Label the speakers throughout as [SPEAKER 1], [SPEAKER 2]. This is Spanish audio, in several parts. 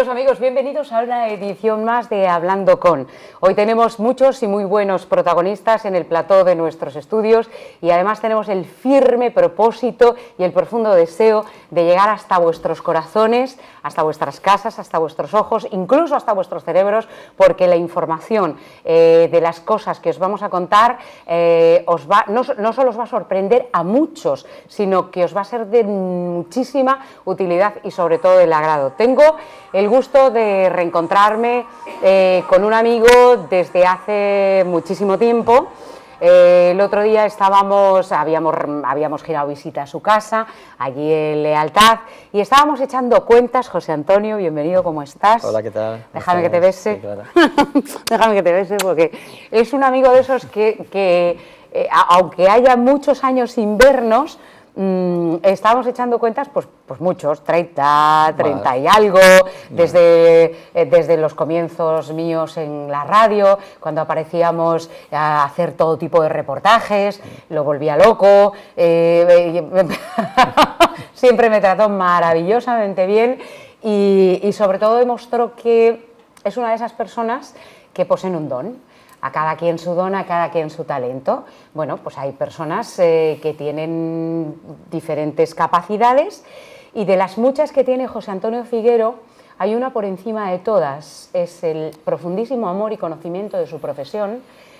[SPEAKER 1] Queridos amigos, bienvenidos a una edición más de Hablando con. Hoy tenemos muchos y muy buenos protagonistas en el plató de nuestros estudios y además tenemos el firme propósito y el profundo deseo de llegar hasta vuestros corazones, hasta vuestras casas, hasta vuestros ojos, incluso hasta vuestros cerebros, porque la información de las cosas que os vamos a contar no solo os va a sorprender a muchos, sino que os va a ser de muchísima utilidad y sobre todo del agrado. Tengo el gusto de reencontrarme con un amigo desde hace muchísimo tiempo. El otro día habíamos girado visita a su casa, allí en Lealtad, y estábamos echando cuentas. José Antonio, bienvenido, ¿cómo estás?
[SPEAKER 2] Hola, ¿qué tal?
[SPEAKER 1] Déjame que te bese.
[SPEAKER 2] Sí, claro.
[SPEAKER 1] Déjame que te bese, porque es un amigo de esos que aunque haya muchos años sin vernos, estábamos echando cuentas, pues muchos, 30 y algo, desde los comienzos míos en la radio, cuando aparecíamos a hacer todo tipo de reportajes, lo volvía loco, siempre me trató maravillosamente bien y sobre todo demostró que es una de esas personas que poseen un don. A cada quien su don, a cada quien su talento. Bueno, pues hay personas que tienen diferentes capacidades y de las muchas que tiene José Antonio Figuero, hay una por encima de todas, es el profundísimo amor y conocimiento de su profesión,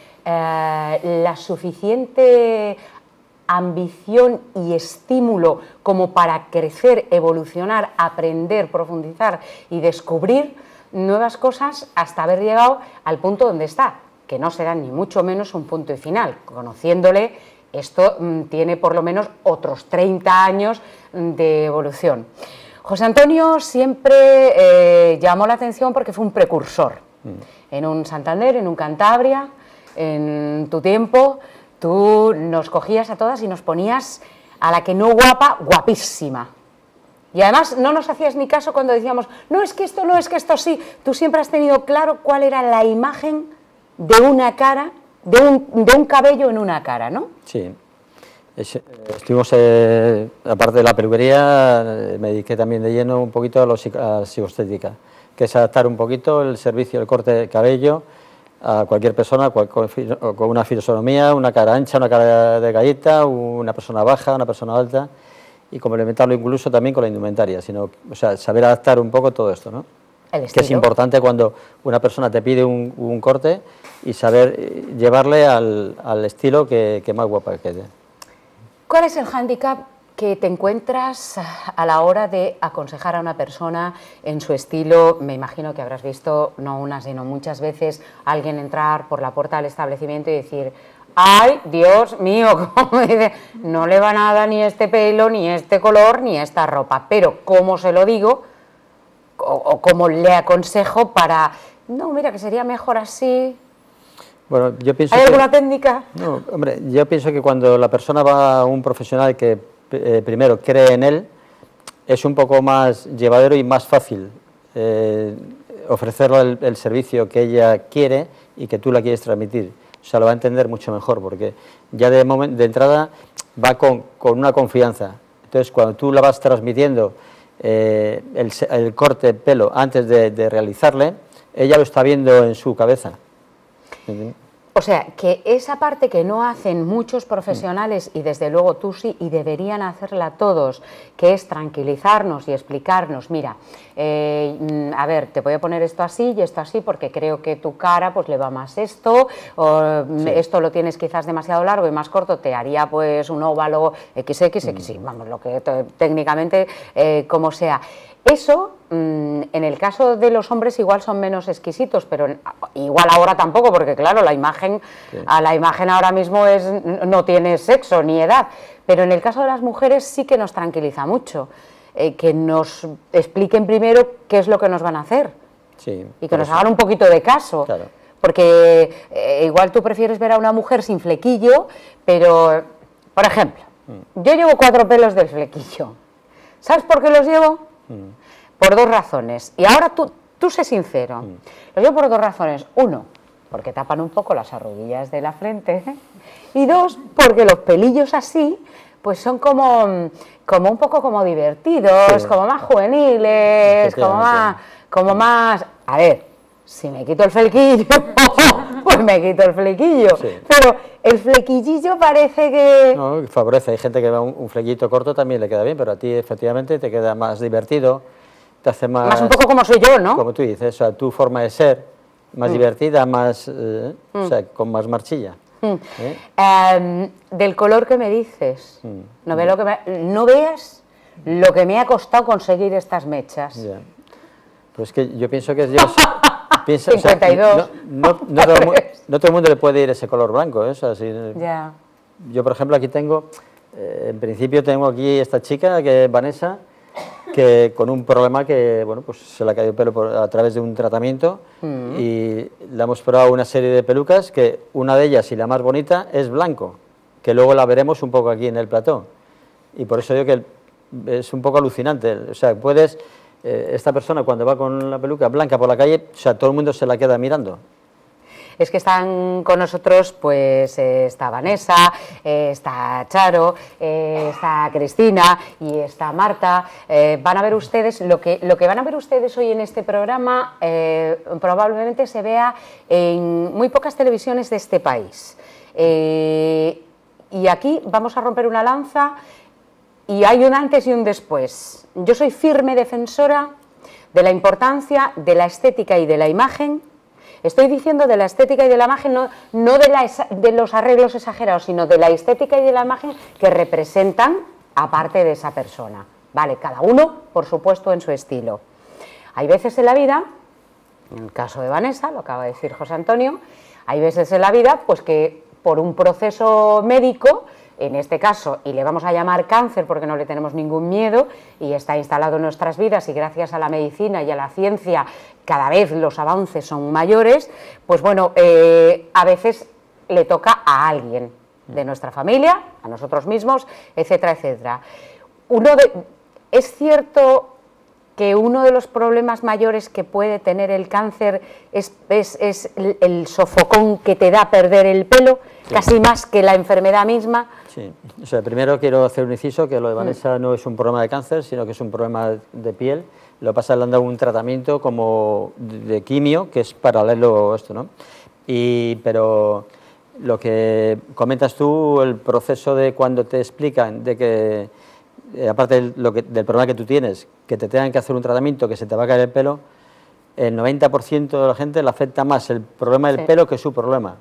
[SPEAKER 1] la suficiente ambición y estímulo como para crecer, evolucionar, aprender, profundizar y descubrir nuevas cosas hasta haber llegado al punto donde está, que no será ni mucho menos un punto y final. Conociéndole, esto tiene por lo menos otros 30 años de evolución. José Antonio siempre llamó la atención porque fue un precursor. En un Santander, en un Cantabria, en tu tiempo, tú nos cogías a todas y nos ponías a la que no guapa, guapísima. Y además no nos hacías ni caso cuando decíamos, no, es que esto no, es que esto sí. Tú siempre has tenido claro cuál era la imagen de una cara, de un cabello en una cara, ¿no?
[SPEAKER 2] Sí. Estuvimos, aparte de la peluquería, me dediqué también de lleno un poquito a la psicoestética, que es adaptar un poquito el servicio, el corte de cabello a cualquier persona con una fisonomía, una cara ancha, una cara de galleta, una persona baja, una persona alta, y complementarlo incluso también con la indumentaria, o sea, saber adaptar un poco todo esto, ¿no? Que es importante cuando una persona te pide un corte y saber llevarle al estilo que más guapa quede.
[SPEAKER 1] ¿Cuál es el hándicap que te encuentras a la hora de aconsejar a una persona en su estilo? Me imagino que habrás visto, no una, sino muchas veces, alguien entrar por la puerta del establecimiento y decir, ¡ay, Dios mío! Como dice, no le va nada ni este pelo, ni este color, ni esta ropa. Pero, ¿cómo se lo digo? O cómo le aconsejo para, no, mira, que sería mejor así.
[SPEAKER 2] Bueno, yo pienso
[SPEAKER 1] ¿Hay alguna técnica?
[SPEAKER 2] No, hombre, yo pienso que cuando la persona va a un profesional que primero cree en él, es un poco más llevadero y más fácil ofrecerle el servicio que ella quiere y que tú la quieres transmitir. O sea, lo va a entender mucho mejor, porque ya de entrada va con una confianza. Entonces, cuando tú la vas transmitiendo el corte de pelo antes de realizarle, ella lo está viendo en su cabeza.
[SPEAKER 1] O sea, que esa parte que no hacen muchos profesionales, y desde luego tú sí, y deberían hacerla todos, que es tranquilizarnos y explicarnos, mira, a ver, te voy a poner esto así y esto así porque creo que tu cara pues le va más esto, o sí, esto lo tienes quizás demasiado largo y más corto, te haría pues un óvalo XX, vamos, lo que técnicamente como sea. Eso, en el caso de los hombres igual son menos exquisitos, pero igual ahora tampoco, porque claro, la imagen, sí, a la imagen ahora mismo no tiene sexo ni edad, pero en el caso de las mujeres sí que nos tranquiliza mucho, que nos expliquen primero qué es lo que nos van a hacer, sí, y que nos hagan un poquito de caso, claro, porque igual tú prefieres ver a una mujer sin flequillo, pero, por ejemplo, yo llevo 4 pelos del flequillo, ¿sabes por qué los llevo? Por 2 razones, y ahora tú sé sincero, lo llevo por 2 razones. 1, porque tapan un poco las arruguillas de la frente, y 2, porque los pelillos así pues son como un poco como divertidos, sí, como más juveniles, como más... A ver, si me quito el flequillo, pues me quito el flequillo.
[SPEAKER 2] Sí.
[SPEAKER 1] Pero el flequillillo parece que...
[SPEAKER 2] No, favorece. Hay gente que va un flequito corto también le queda bien, pero a ti efectivamente te queda más divertido, te hace más...
[SPEAKER 1] Más un poco como soy yo, ¿no?
[SPEAKER 2] Como tú dices, o sea, tu forma de ser, más divertida, más... o sea, con más marchilla.
[SPEAKER 1] Del color que me dices, no veas lo que me ha costado conseguir estas mechas.
[SPEAKER 2] Ya. Pues que yo pienso que yo...
[SPEAKER 1] 52.
[SPEAKER 2] O sea, no todo el mundo le puede ir ese color blanco, ¿eh? O sea,
[SPEAKER 1] Ya.
[SPEAKER 2] Yo, por ejemplo, aquí tengo, en principio tengo aquí esta chica, que es Vanessa, que con un problema que, bueno, pues se le ha caído el pelo a través de un tratamiento y le hemos probado una serie de pelucas que una de ellas, y la más bonita, es blanco, que luego la veremos un poco aquí en el plató. Y por eso digo que es un poco alucinante, o sea, puedes... esta persona cuando va con la peluca blanca por la calle, o sea, todo el mundo se la queda mirando.
[SPEAKER 1] Es que están con nosotros, pues está Vanessa, está Charo, está Cristina y está Marta. Van a ver ustedes, lo que van a ver ustedes hoy en este programa probablemente se vea en muy pocas televisiones de este país. Y aquí vamos a romper una lanza y hay un antes y un después. Yo soy firme defensora de la importancia de la estética y de la imagen. Estoy diciendo de la estética y de la imagen, no de los arreglos exagerados, sino de la estética y de la imagen que representan aparte de esa persona. Vale, cada uno, por supuesto, en su estilo. Hay veces en la vida, en el caso de Vanessa, lo acaba de decir José Antonio, hay veces en la vida pues que por un proceso médico, en este caso, y le vamos a llamar cáncer porque no le tenemos ningún miedo y está instalado en nuestras vidas y gracias a la medicina y a la ciencia cada vez los avances son mayores, pues bueno, a veces le toca a alguien de nuestra familia, a nosotros mismos, etcétera, etcétera. Es cierto que uno de los problemas mayores que puede tener el cáncer es el sofocón que te da perder el pelo, sí, casi más que la enfermedad misma.
[SPEAKER 2] Sí, o sea, primero quiero hacer un inciso, que lo de Vanessa no es un problema de cáncer, sino que es un problema de piel. Lo que pasa es que le han dado un tratamiento como de quimio, que es paralelo a esto, ¿no? Pero lo que comentas tú, el proceso de cuando te explican de que, aparte del problema que tú tienes, que te tengan que hacer un tratamiento, que se te va a caer el pelo, el 90% de la gente le afecta más el problema del pelo que su problema.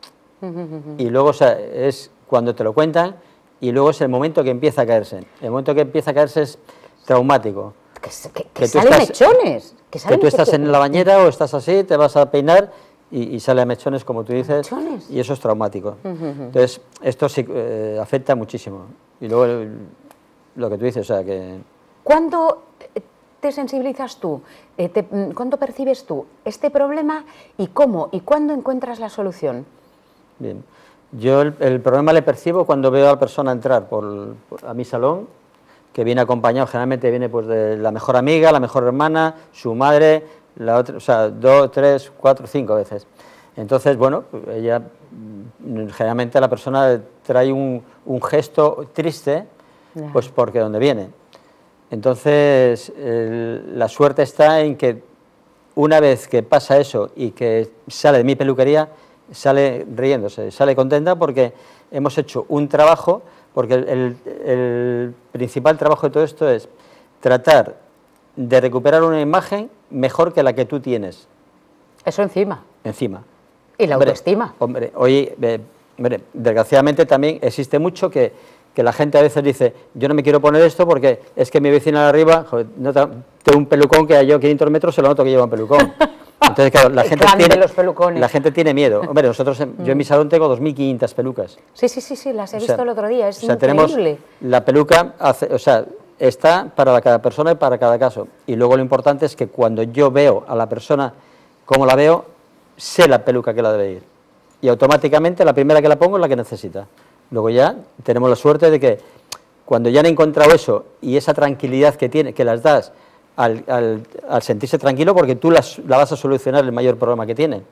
[SPEAKER 2] Y luego, o sea, es cuando te lo cuentan y luego es el momento que empieza a caerse. El momento que empieza a caerse es traumático.
[SPEAKER 1] Que salen mechones.
[SPEAKER 2] Que tú estás en la bañera o estás así, te vas a peinar y sale a mechones, como tú dices, y eso es traumático. Entonces, esto sí afecta muchísimo. Y luego lo que tú dices, o sea, que...
[SPEAKER 1] ¿Cuándo te sensibilizas tú? ¿Cuándo percibes tú este problema y cómo y cuándo encuentras la solución?
[SPEAKER 2] Bien, yo el problema le percibo cuando veo a la persona entrar a mi salón, que viene acompañado, generalmente viene pues de la mejor amiga, la mejor hermana, su madre, la otra, o sea, 2, 3, 4, 5 veces. Entonces, bueno, ella, generalmente la persona trae un gesto triste, pues porque donde viene. Entonces, la suerte está en que una vez que pasa eso y que sale de mi peluquería, sale riéndose, sale contenta porque hemos hecho un trabajo, porque el principal trabajo de todo esto es tratar de recuperar una imagen mejor que la que tú tienes.
[SPEAKER 1] Eso encima.
[SPEAKER 2] Encima.
[SPEAKER 1] Y la autoestima.
[SPEAKER 2] Hombre, desgraciadamente también existe mucho que la gente a veces dice, yo no me quiero poner esto porque es que mi vecina de arriba, joder, tengo un pelucón que a yo 500 metros se lo noto que lleva un pelucón. Entonces, claro, la gente tiene miedo. Hombre, nosotros, yo en mi salón tengo 2.500 pelucas.
[SPEAKER 1] Sí, las he visto el otro día, es increíble.
[SPEAKER 2] Tenemos la peluca, está para cada persona y para cada caso. Y luego lo importante es que cuando yo veo a la persona como la veo, sé la peluca que la debe ir. Y automáticamente la primera que la pongo es la que necesita. Luego ya tenemos la suerte de que cuando ya han encontrado eso y esa tranquilidad que las das al sentirse tranquilo, porque tú la vas a solucionar el mayor problema que tiene.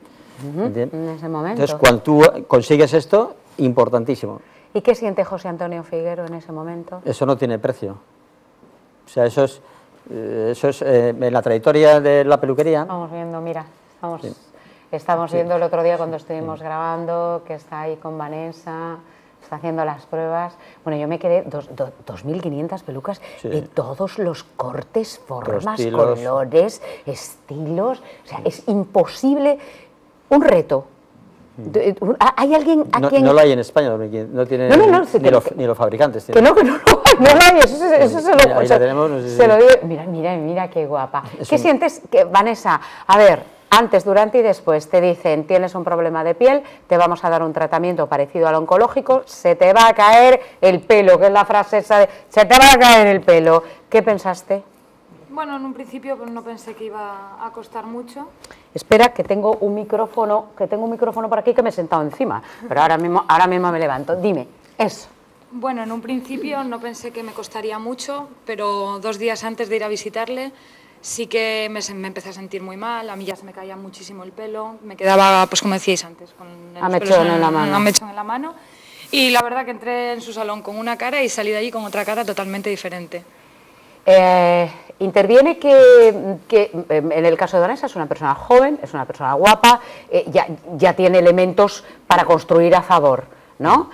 [SPEAKER 1] En ese momento.
[SPEAKER 2] Entonces, cuando tú consigues esto, importantísimo.
[SPEAKER 1] ¿Y qué siente José Antonio Figuero en ese momento?
[SPEAKER 2] Eso no tiene precio. O sea, eso es Eso es en la trayectoria de la peluquería.
[SPEAKER 1] Vamos viendo, mira, estamos viendo el otro día cuando estuvimos grabando, que está ahí con Vanessa, está haciendo las pruebas. Bueno, yo me quedé 2.500 pelucas de todos los cortes, formas, colores, estilos. O sea, es imposible, un reto. ¿Hay alguien a quien...?
[SPEAKER 2] No lo hay en España, no tiene ni los fabricantes.
[SPEAKER 1] Que no lo hay, eso se lo digo. Mira qué guapa. ¿Qué sientes, Vanessa? A ver, antes, durante y después te dicen, tienes un problema de piel, te vamos a dar un tratamiento parecido al oncológico, se te va a caer el pelo, que es la frase esa de, se te va a caer el pelo. ¿Qué pensaste?
[SPEAKER 3] Bueno, en un principio no pensé que iba a costar mucho.
[SPEAKER 1] Espera, que tengo un micrófono por aquí que me he sentado encima, pero ahora mismo me levanto. Dime, eso.
[SPEAKER 3] Bueno, en un principio no pensé que me costaría mucho, pero 2 días antes de ir a visitarle sí que me empecé a sentir muy mal, a mí ya se me caía muchísimo el pelo, me quedaba, pues como decíais antes, con
[SPEAKER 1] a mechón en
[SPEAKER 3] la mano. Y la verdad que entré en su salón con una cara y salí de allí con otra cara totalmente diferente.
[SPEAKER 1] Interviene que en el caso de Vanessa es una persona joven, es una persona guapa, ya tiene elementos para construir a favor, ¿no?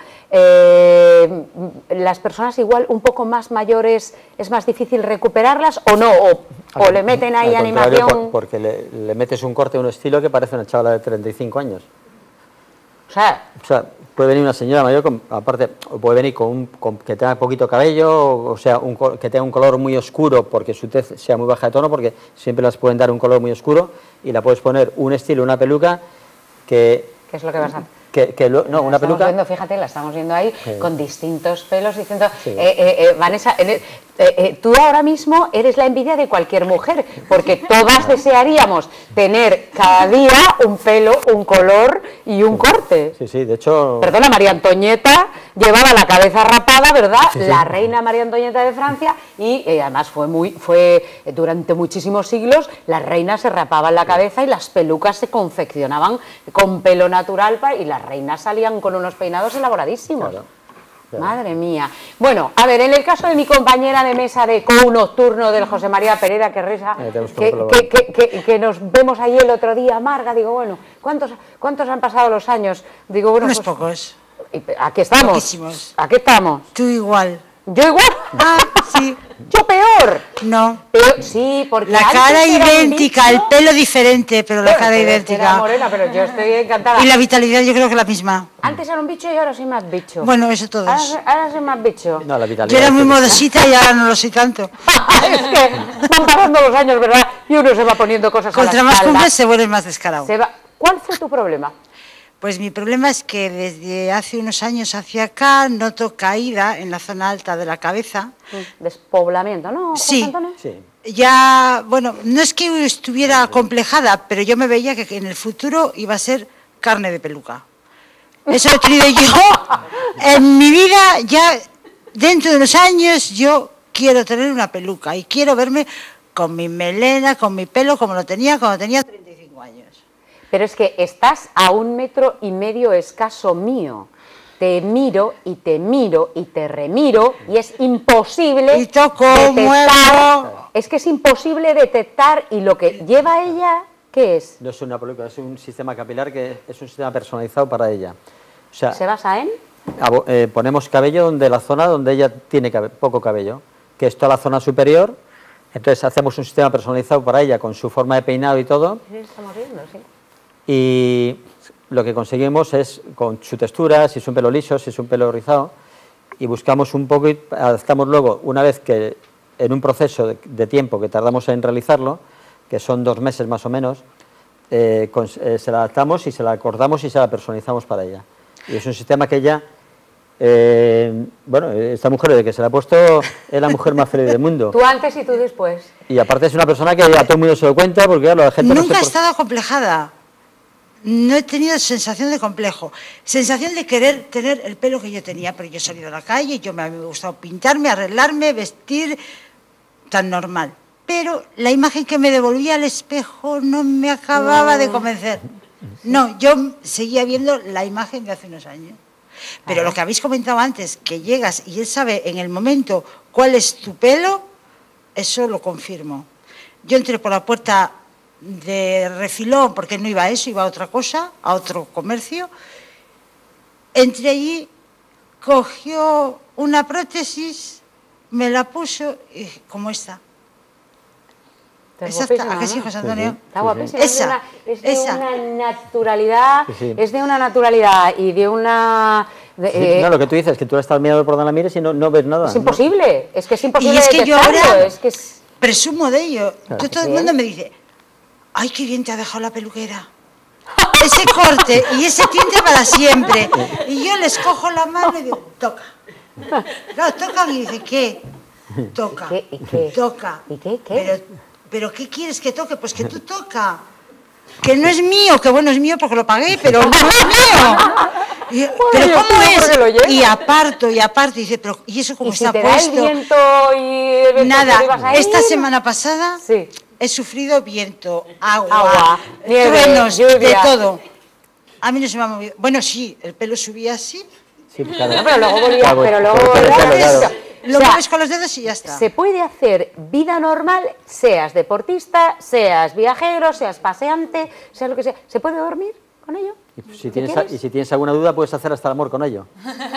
[SPEAKER 1] Las personas igual un poco más mayores, ¿es más difícil recuperarlas o no? ¿O le meten ahí animación?
[SPEAKER 2] Porque le metes un corte, un estilo que parece una chavala de 35 años.
[SPEAKER 1] O sea,
[SPEAKER 2] puede venir una señora mayor, aparte, o puede venir con que tenga poquito cabello, o sea, que tenga un color muy oscuro porque su tez sea muy baja de tono, porque siempre las pueden dar un color muy oscuro, y la puedes poner un estilo, una peluca que...
[SPEAKER 1] ¿Qué es lo que vas a hacer?
[SPEAKER 2] No, una peluca...
[SPEAKER 1] Viendo, fíjate, la estamos viendo ahí, con distintos pelos, distintos...
[SPEAKER 2] Sí.
[SPEAKER 1] Vanessa, tú ahora mismo eres la envidia de cualquier mujer, porque todas desearíamos tener cada día un pelo, un color y un corte.
[SPEAKER 2] Sí, de hecho...
[SPEAKER 1] Perdona, María Antonieta llevaba la cabeza rapada, ¿verdad? Sí. La reina María Antonieta de Francia, y además fue durante muchísimos siglos, las reinas se rapaban la cabeza y las pelucas se confeccionaban con pelo natural, y las reinas salían con unos peinados elaboradísimos. Claro. Madre mía. Bueno, a ver, en el caso de mi compañera de mesa de COU nocturno del José María Pereda, que risa, que nos vemos ahí el otro día, Marga, digo, bueno, ¿cuántos han pasado los años? Digo, bueno,
[SPEAKER 4] unos pocos.
[SPEAKER 1] Aquí estamos.
[SPEAKER 4] Poquísimos.
[SPEAKER 1] Aquí estamos.
[SPEAKER 4] Tú igual.
[SPEAKER 1] ¿Yo igual?
[SPEAKER 4] Ah, sí.
[SPEAKER 1] ¿Yo peor?
[SPEAKER 4] No.
[SPEAKER 1] Peor, sí, porque
[SPEAKER 4] la cara idéntica, el pelo diferente, pero la cara idéntica.
[SPEAKER 1] Era morena, pero yo estoy encantada.
[SPEAKER 4] Y la vitalidad yo creo que la misma.
[SPEAKER 1] Antes era un bicho y ahora soy más bicho.
[SPEAKER 4] Bueno, eso todos.
[SPEAKER 1] Ahora soy más bicho.
[SPEAKER 2] No, la vitalidad.
[SPEAKER 4] Yo era muy modosita y ahora no lo soy tanto.
[SPEAKER 1] Es que van pasando los años, ¿verdad? Y uno se va poniendo cosas a la espalda.
[SPEAKER 4] Contra más cumples se vuelve más descarado.
[SPEAKER 1] ¿Cuál fue tu problema?
[SPEAKER 4] Pues mi problema es que desde hace unos años hacia acá noto caída en la zona alta de la cabeza.
[SPEAKER 1] Despoblamiento, ¿no?
[SPEAKER 4] Sí. Ya, bueno, no es que estuviera acomplejada, pero yo me veía que en el futuro iba a ser carne de peluca. Eso lo he tenido yo en mi vida. Ya dentro de unos años yo quiero tener una peluca y quiero verme con mi melena, con mi pelo, como lo tenía cuando tenía 35 años.
[SPEAKER 1] Pero es que estás a 1,5 metros escaso mío. Te miro y te miro y te remiro y es imposible
[SPEAKER 4] y toco,
[SPEAKER 1] detectar.
[SPEAKER 4] Muevo.
[SPEAKER 1] Es que es imposible detectar, y lo que lleva ella, ¿qué es?
[SPEAKER 2] No es una peluca, es un sistema capilar que es un sistema personalizado para ella. O sea,
[SPEAKER 1] ¿se basa en?
[SPEAKER 2] Ponemos cabello donde la zona donde ella tiene poco cabello, que es toda la zona superior. Entonces hacemos un sistema personalizado para ella con su forma de peinado y todo.
[SPEAKER 1] Sí, estamos viendo, sí.
[SPEAKER 2] Y lo que conseguimos es, con su textura, si es un pelo liso, si es un pelo rizado, y buscamos un poco y adaptamos luego, una vez que en un proceso de tiempo que tardamos en realizarlo, que son 2 meses más o menos, se la adaptamos y se la acordamos y se la personalizamos para ella. Y es un sistema que ella, bueno, esta mujer desde que se la ha puesto es la mujer más feliz del mundo.
[SPEAKER 1] Tú antes y tú después.
[SPEAKER 2] Y aparte es una persona que a todo el mundo se lo cuenta, porque claro, la gente
[SPEAKER 4] nunca he estado acomplejada. No he tenido sensación de complejo, sensación de querer tener el pelo que yo tenía, pero yo he salido a la calle, a mí me ha gustado pintarme, arreglarme, vestir, tan normal. Pero la imagen que me devolvía al espejo no me acababa de convencer. No, yo seguía viendo la imagen de hace unos años. Pero lo que habéis comentado antes, que llegas y él sabe en el momento cuál es tu pelo, eso lo confirmo. Yo entré por la puerta de refilón, porque no iba a eso, iba a otra cosa, a otro comercio. Entré allí, cogió una prótesis, me la puso y como esta. Exacto, ¿a qué sí, José Antonio?
[SPEAKER 1] Está guapísima.
[SPEAKER 4] Esa,
[SPEAKER 1] es de
[SPEAKER 4] esa.
[SPEAKER 1] una naturalidad, es de una naturalidad y de una...
[SPEAKER 2] no, lo que tú dices, que tú estás mirando por donde la mires y no ves nada.
[SPEAKER 1] Es imposible, es que es imposible
[SPEAKER 4] Y es que yo
[SPEAKER 1] detectarlo,
[SPEAKER 4] ahora
[SPEAKER 1] es que es...
[SPEAKER 4] presumo de ello.
[SPEAKER 2] Claro.
[SPEAKER 4] Todo el mundo me dice, ay, qué bien te ha dejado la peluquera. Ese corte y ese tinte para siempre. Y yo les cojo la mano y digo, toca. Claro, tocan y dicen, ¿qué? Toca.
[SPEAKER 1] ¿Qué? ¿Y qué?
[SPEAKER 4] Toca.
[SPEAKER 1] ¿Y qué? ¿Qué?
[SPEAKER 4] Pero ¿qué quieres que toque? Pues que tú toca. Que no es mío, que bueno, es mío porque lo pagué, pero no es mío. Pero
[SPEAKER 1] yo
[SPEAKER 4] ¿cómo
[SPEAKER 1] creo que lo llevo.
[SPEAKER 4] es? Y aparto, y dice, pero ¿y eso cómo
[SPEAKER 1] ¿Y si
[SPEAKER 4] está
[SPEAKER 1] te da el
[SPEAKER 4] puesto?
[SPEAKER 1] viento y el viento que te ibas
[SPEAKER 4] Nada,
[SPEAKER 1] a ir?
[SPEAKER 4] esta semana pasada
[SPEAKER 1] Sí.
[SPEAKER 4] he sufrido viento, agua,
[SPEAKER 1] Agua, nieve,
[SPEAKER 4] truenos,
[SPEAKER 1] lluvia.
[SPEAKER 4] de todo. A mí no se me ha movido. Bueno, sí, el pelo subía así.
[SPEAKER 2] Sí, claro.
[SPEAKER 1] No, pero luego volvía,
[SPEAKER 2] Claro,
[SPEAKER 1] pero luego
[SPEAKER 2] pero
[SPEAKER 1] volvía.
[SPEAKER 2] claro, claro.
[SPEAKER 4] Lo
[SPEAKER 1] O sea,
[SPEAKER 4] mueves con los dedos y ya está.
[SPEAKER 1] se puede hacer vida normal, seas deportista, seas viajero, seas paseante, sea lo que sea. ¿Se puede dormir con ello?
[SPEAKER 2] Y
[SPEAKER 1] ¿Qué quieres?
[SPEAKER 2] si tienes alguna duda, puedes hacer hasta el amor con ello.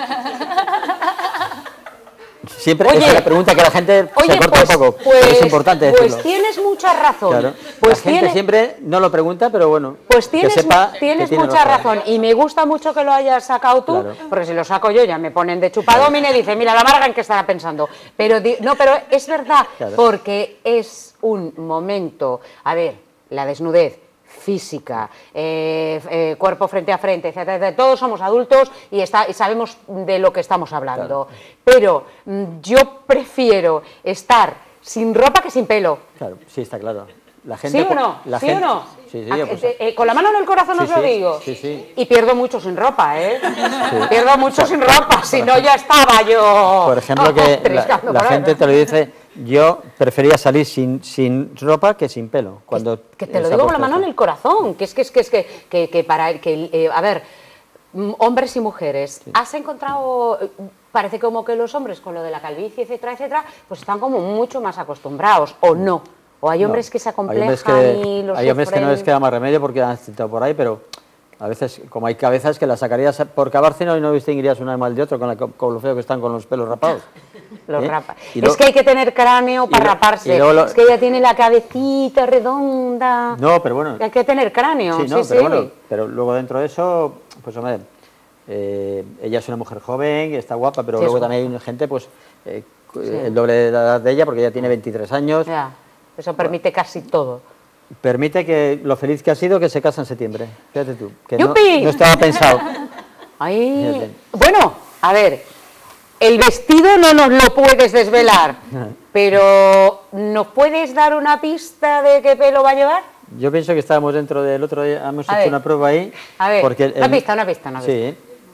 [SPEAKER 2] Siempre
[SPEAKER 1] Oye,
[SPEAKER 2] esa es la pregunta que la gente
[SPEAKER 1] Oye,
[SPEAKER 2] se corta
[SPEAKER 1] pues,
[SPEAKER 2] un poco, pero es importante decirlo.
[SPEAKER 1] Pues tienes mucha razón.
[SPEAKER 2] Claro.
[SPEAKER 1] Pues
[SPEAKER 2] la gente
[SPEAKER 1] tienes,
[SPEAKER 2] siempre no lo pregunta, pero bueno,
[SPEAKER 1] pues
[SPEAKER 2] que
[SPEAKER 1] tienes,
[SPEAKER 2] sepa que
[SPEAKER 1] tienes
[SPEAKER 2] tiene
[SPEAKER 1] mucha razón. Y me gusta mucho que lo hayas sacado tú,
[SPEAKER 2] Claro.
[SPEAKER 1] porque si lo saco yo ya me ponen de chupadómine y dice, mira, la Marga en qué estará pensando. Pero no, pero es verdad,
[SPEAKER 2] Claro.
[SPEAKER 1] porque es un momento, a ver, la desnudez física, cuerpo frente a frente, etcétera, etcétera. Todos somos adultos y sabemos de lo que estamos hablando.
[SPEAKER 2] Claro.
[SPEAKER 1] Pero yo prefiero estar sin ropa que sin pelo.
[SPEAKER 2] Claro, sí, está claro. La gente,
[SPEAKER 1] ¿Sí o no?
[SPEAKER 2] la
[SPEAKER 1] ¿Sí
[SPEAKER 2] gente-
[SPEAKER 1] o no?
[SPEAKER 2] Sí, sí, pues,
[SPEAKER 1] Con la mano en el corazón
[SPEAKER 2] Sí,
[SPEAKER 1] os lo
[SPEAKER 2] sí,
[SPEAKER 1] digo.
[SPEAKER 2] sí, sí.
[SPEAKER 1] Y pierdo mucho sin ropa, ¿eh? Pierdo mucho sin ropa, si no ya estaba yo...
[SPEAKER 2] por ejemplo, que
[SPEAKER 1] triscando
[SPEAKER 2] la
[SPEAKER 1] por ahí.
[SPEAKER 2] gente te lo dice, yo prefería salir sin ropa que sin pelo. Cuando
[SPEAKER 1] Que te lo
[SPEAKER 2] se ha
[SPEAKER 1] digo con la
[SPEAKER 2] puesto
[SPEAKER 1] mano en
[SPEAKER 2] esto.
[SPEAKER 1] el corazón, que para que a ver, hombres y mujeres, has encontrado, parece como que los hombres con lo de la calvicie, etcétera, etcétera, pues están como mucho más acostumbrados, o no, o hay hombres
[SPEAKER 2] No,
[SPEAKER 1] que se
[SPEAKER 2] hay
[SPEAKER 1] acomplejan
[SPEAKER 2] hombres que-
[SPEAKER 1] y los
[SPEAKER 2] hay hombres que no
[SPEAKER 1] sufren.
[SPEAKER 2] les queda más remedio porque han citado por ahí, pero a veces, como hay cabezas que las sacarías por cabárceno y no distinguirías un animal de otro con lo feo que están con los pelos rapados.
[SPEAKER 1] Los
[SPEAKER 2] ¿Eh?
[SPEAKER 1] rapa.
[SPEAKER 2] Y
[SPEAKER 1] Es
[SPEAKER 2] luego-
[SPEAKER 1] que hay que tener cráneo para
[SPEAKER 2] lo-
[SPEAKER 1] raparse.
[SPEAKER 2] y luego
[SPEAKER 1] Es que ella tiene la cabecita redonda.
[SPEAKER 2] No, pero bueno.
[SPEAKER 1] Hay que tener cráneo.
[SPEAKER 2] Sí, no,
[SPEAKER 1] sí,
[SPEAKER 2] pero
[SPEAKER 1] sí.
[SPEAKER 2] bueno, pero luego dentro de eso, pues hombre, ella es una mujer joven, está guapa, pero
[SPEAKER 1] Sí,
[SPEAKER 2] luego
[SPEAKER 1] es
[SPEAKER 2] también hay gente, pues, el doble de la edad de ella, porque ella tiene 23 años,
[SPEAKER 1] Ya, eso permite casi todo.
[SPEAKER 2] permite que lo feliz que ha sido que se casa en septiembre. Fíjate tú, que no,
[SPEAKER 1] ¡Yupi!
[SPEAKER 2] no estaba pensado.
[SPEAKER 1] Ay,
[SPEAKER 2] Fíjate.
[SPEAKER 1] bueno, a ver, el vestido no nos lo puedes desvelar, pero ¿nos puedes dar una pista de qué pelo va a llevar?
[SPEAKER 2] Yo pienso que estábamos dentro del otro día, hemos
[SPEAKER 1] A
[SPEAKER 2] hecho
[SPEAKER 1] ver.
[SPEAKER 2] una prueba ahí.
[SPEAKER 1] A ver,
[SPEAKER 2] porque
[SPEAKER 1] una pista.
[SPEAKER 2] Sí,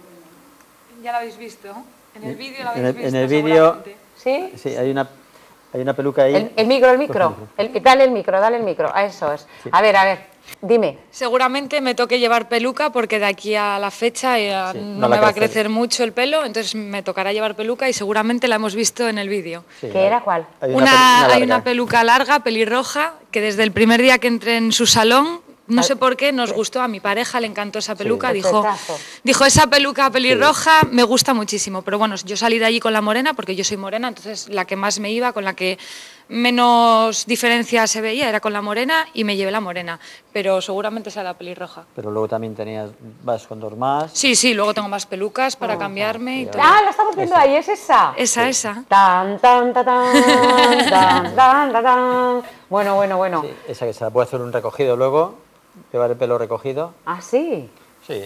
[SPEAKER 3] Ya lo habéis visto. En el vídeo lo
[SPEAKER 2] en
[SPEAKER 3] habéis
[SPEAKER 2] el-
[SPEAKER 3] visto.
[SPEAKER 2] en el vídeo-
[SPEAKER 3] seguramente.
[SPEAKER 1] ¿Sí?
[SPEAKER 2] sí, hay una peluca ahí.
[SPEAKER 1] El micro. Dale el micro, a eso es. A ver, dime.
[SPEAKER 3] Seguramente me toque llevar peluca porque de aquí a la fecha
[SPEAKER 2] Sí,
[SPEAKER 3] no
[SPEAKER 2] no
[SPEAKER 3] me
[SPEAKER 2] la
[SPEAKER 3] va a
[SPEAKER 2] crecer.
[SPEAKER 3] crecer mucho el pelo, entonces me tocará llevar peluca y seguramente la hemos visto en el vídeo.
[SPEAKER 2] Sí,
[SPEAKER 1] ¿Qué era cuál?
[SPEAKER 2] hay
[SPEAKER 3] Hay
[SPEAKER 2] larga.
[SPEAKER 3] una peluca larga, pelirroja, que desde el primer día que entré en su salón, no sé por qué, nos gustó, a mi pareja le encantó esa peluca,
[SPEAKER 1] el
[SPEAKER 3] dijo,
[SPEAKER 1] petazo.
[SPEAKER 3] esa peluca pelirroja me gusta muchísimo, pero bueno, yo salí de allí con la morena, porque yo soy morena, entonces la que más me iba, con la que menos diferencia se veía, era con la morena y me llevé la morena, pero seguramente será la pelirroja.
[SPEAKER 2] Pero luego también vas con dos más.
[SPEAKER 3] Sí, luego tengo más pelucas para cambiarme y todo.
[SPEAKER 1] Ah, la estamos viendo ahí, es esa.
[SPEAKER 3] Esa.
[SPEAKER 1] Tan, tan, ta, tan, tan, tan, ta, tan. Bueno.
[SPEAKER 2] Sí, esa que se la puede hacer un recogido luego, llevar el pelo recogido.
[SPEAKER 1] ¿Ah, sí?
[SPEAKER 2] Sí.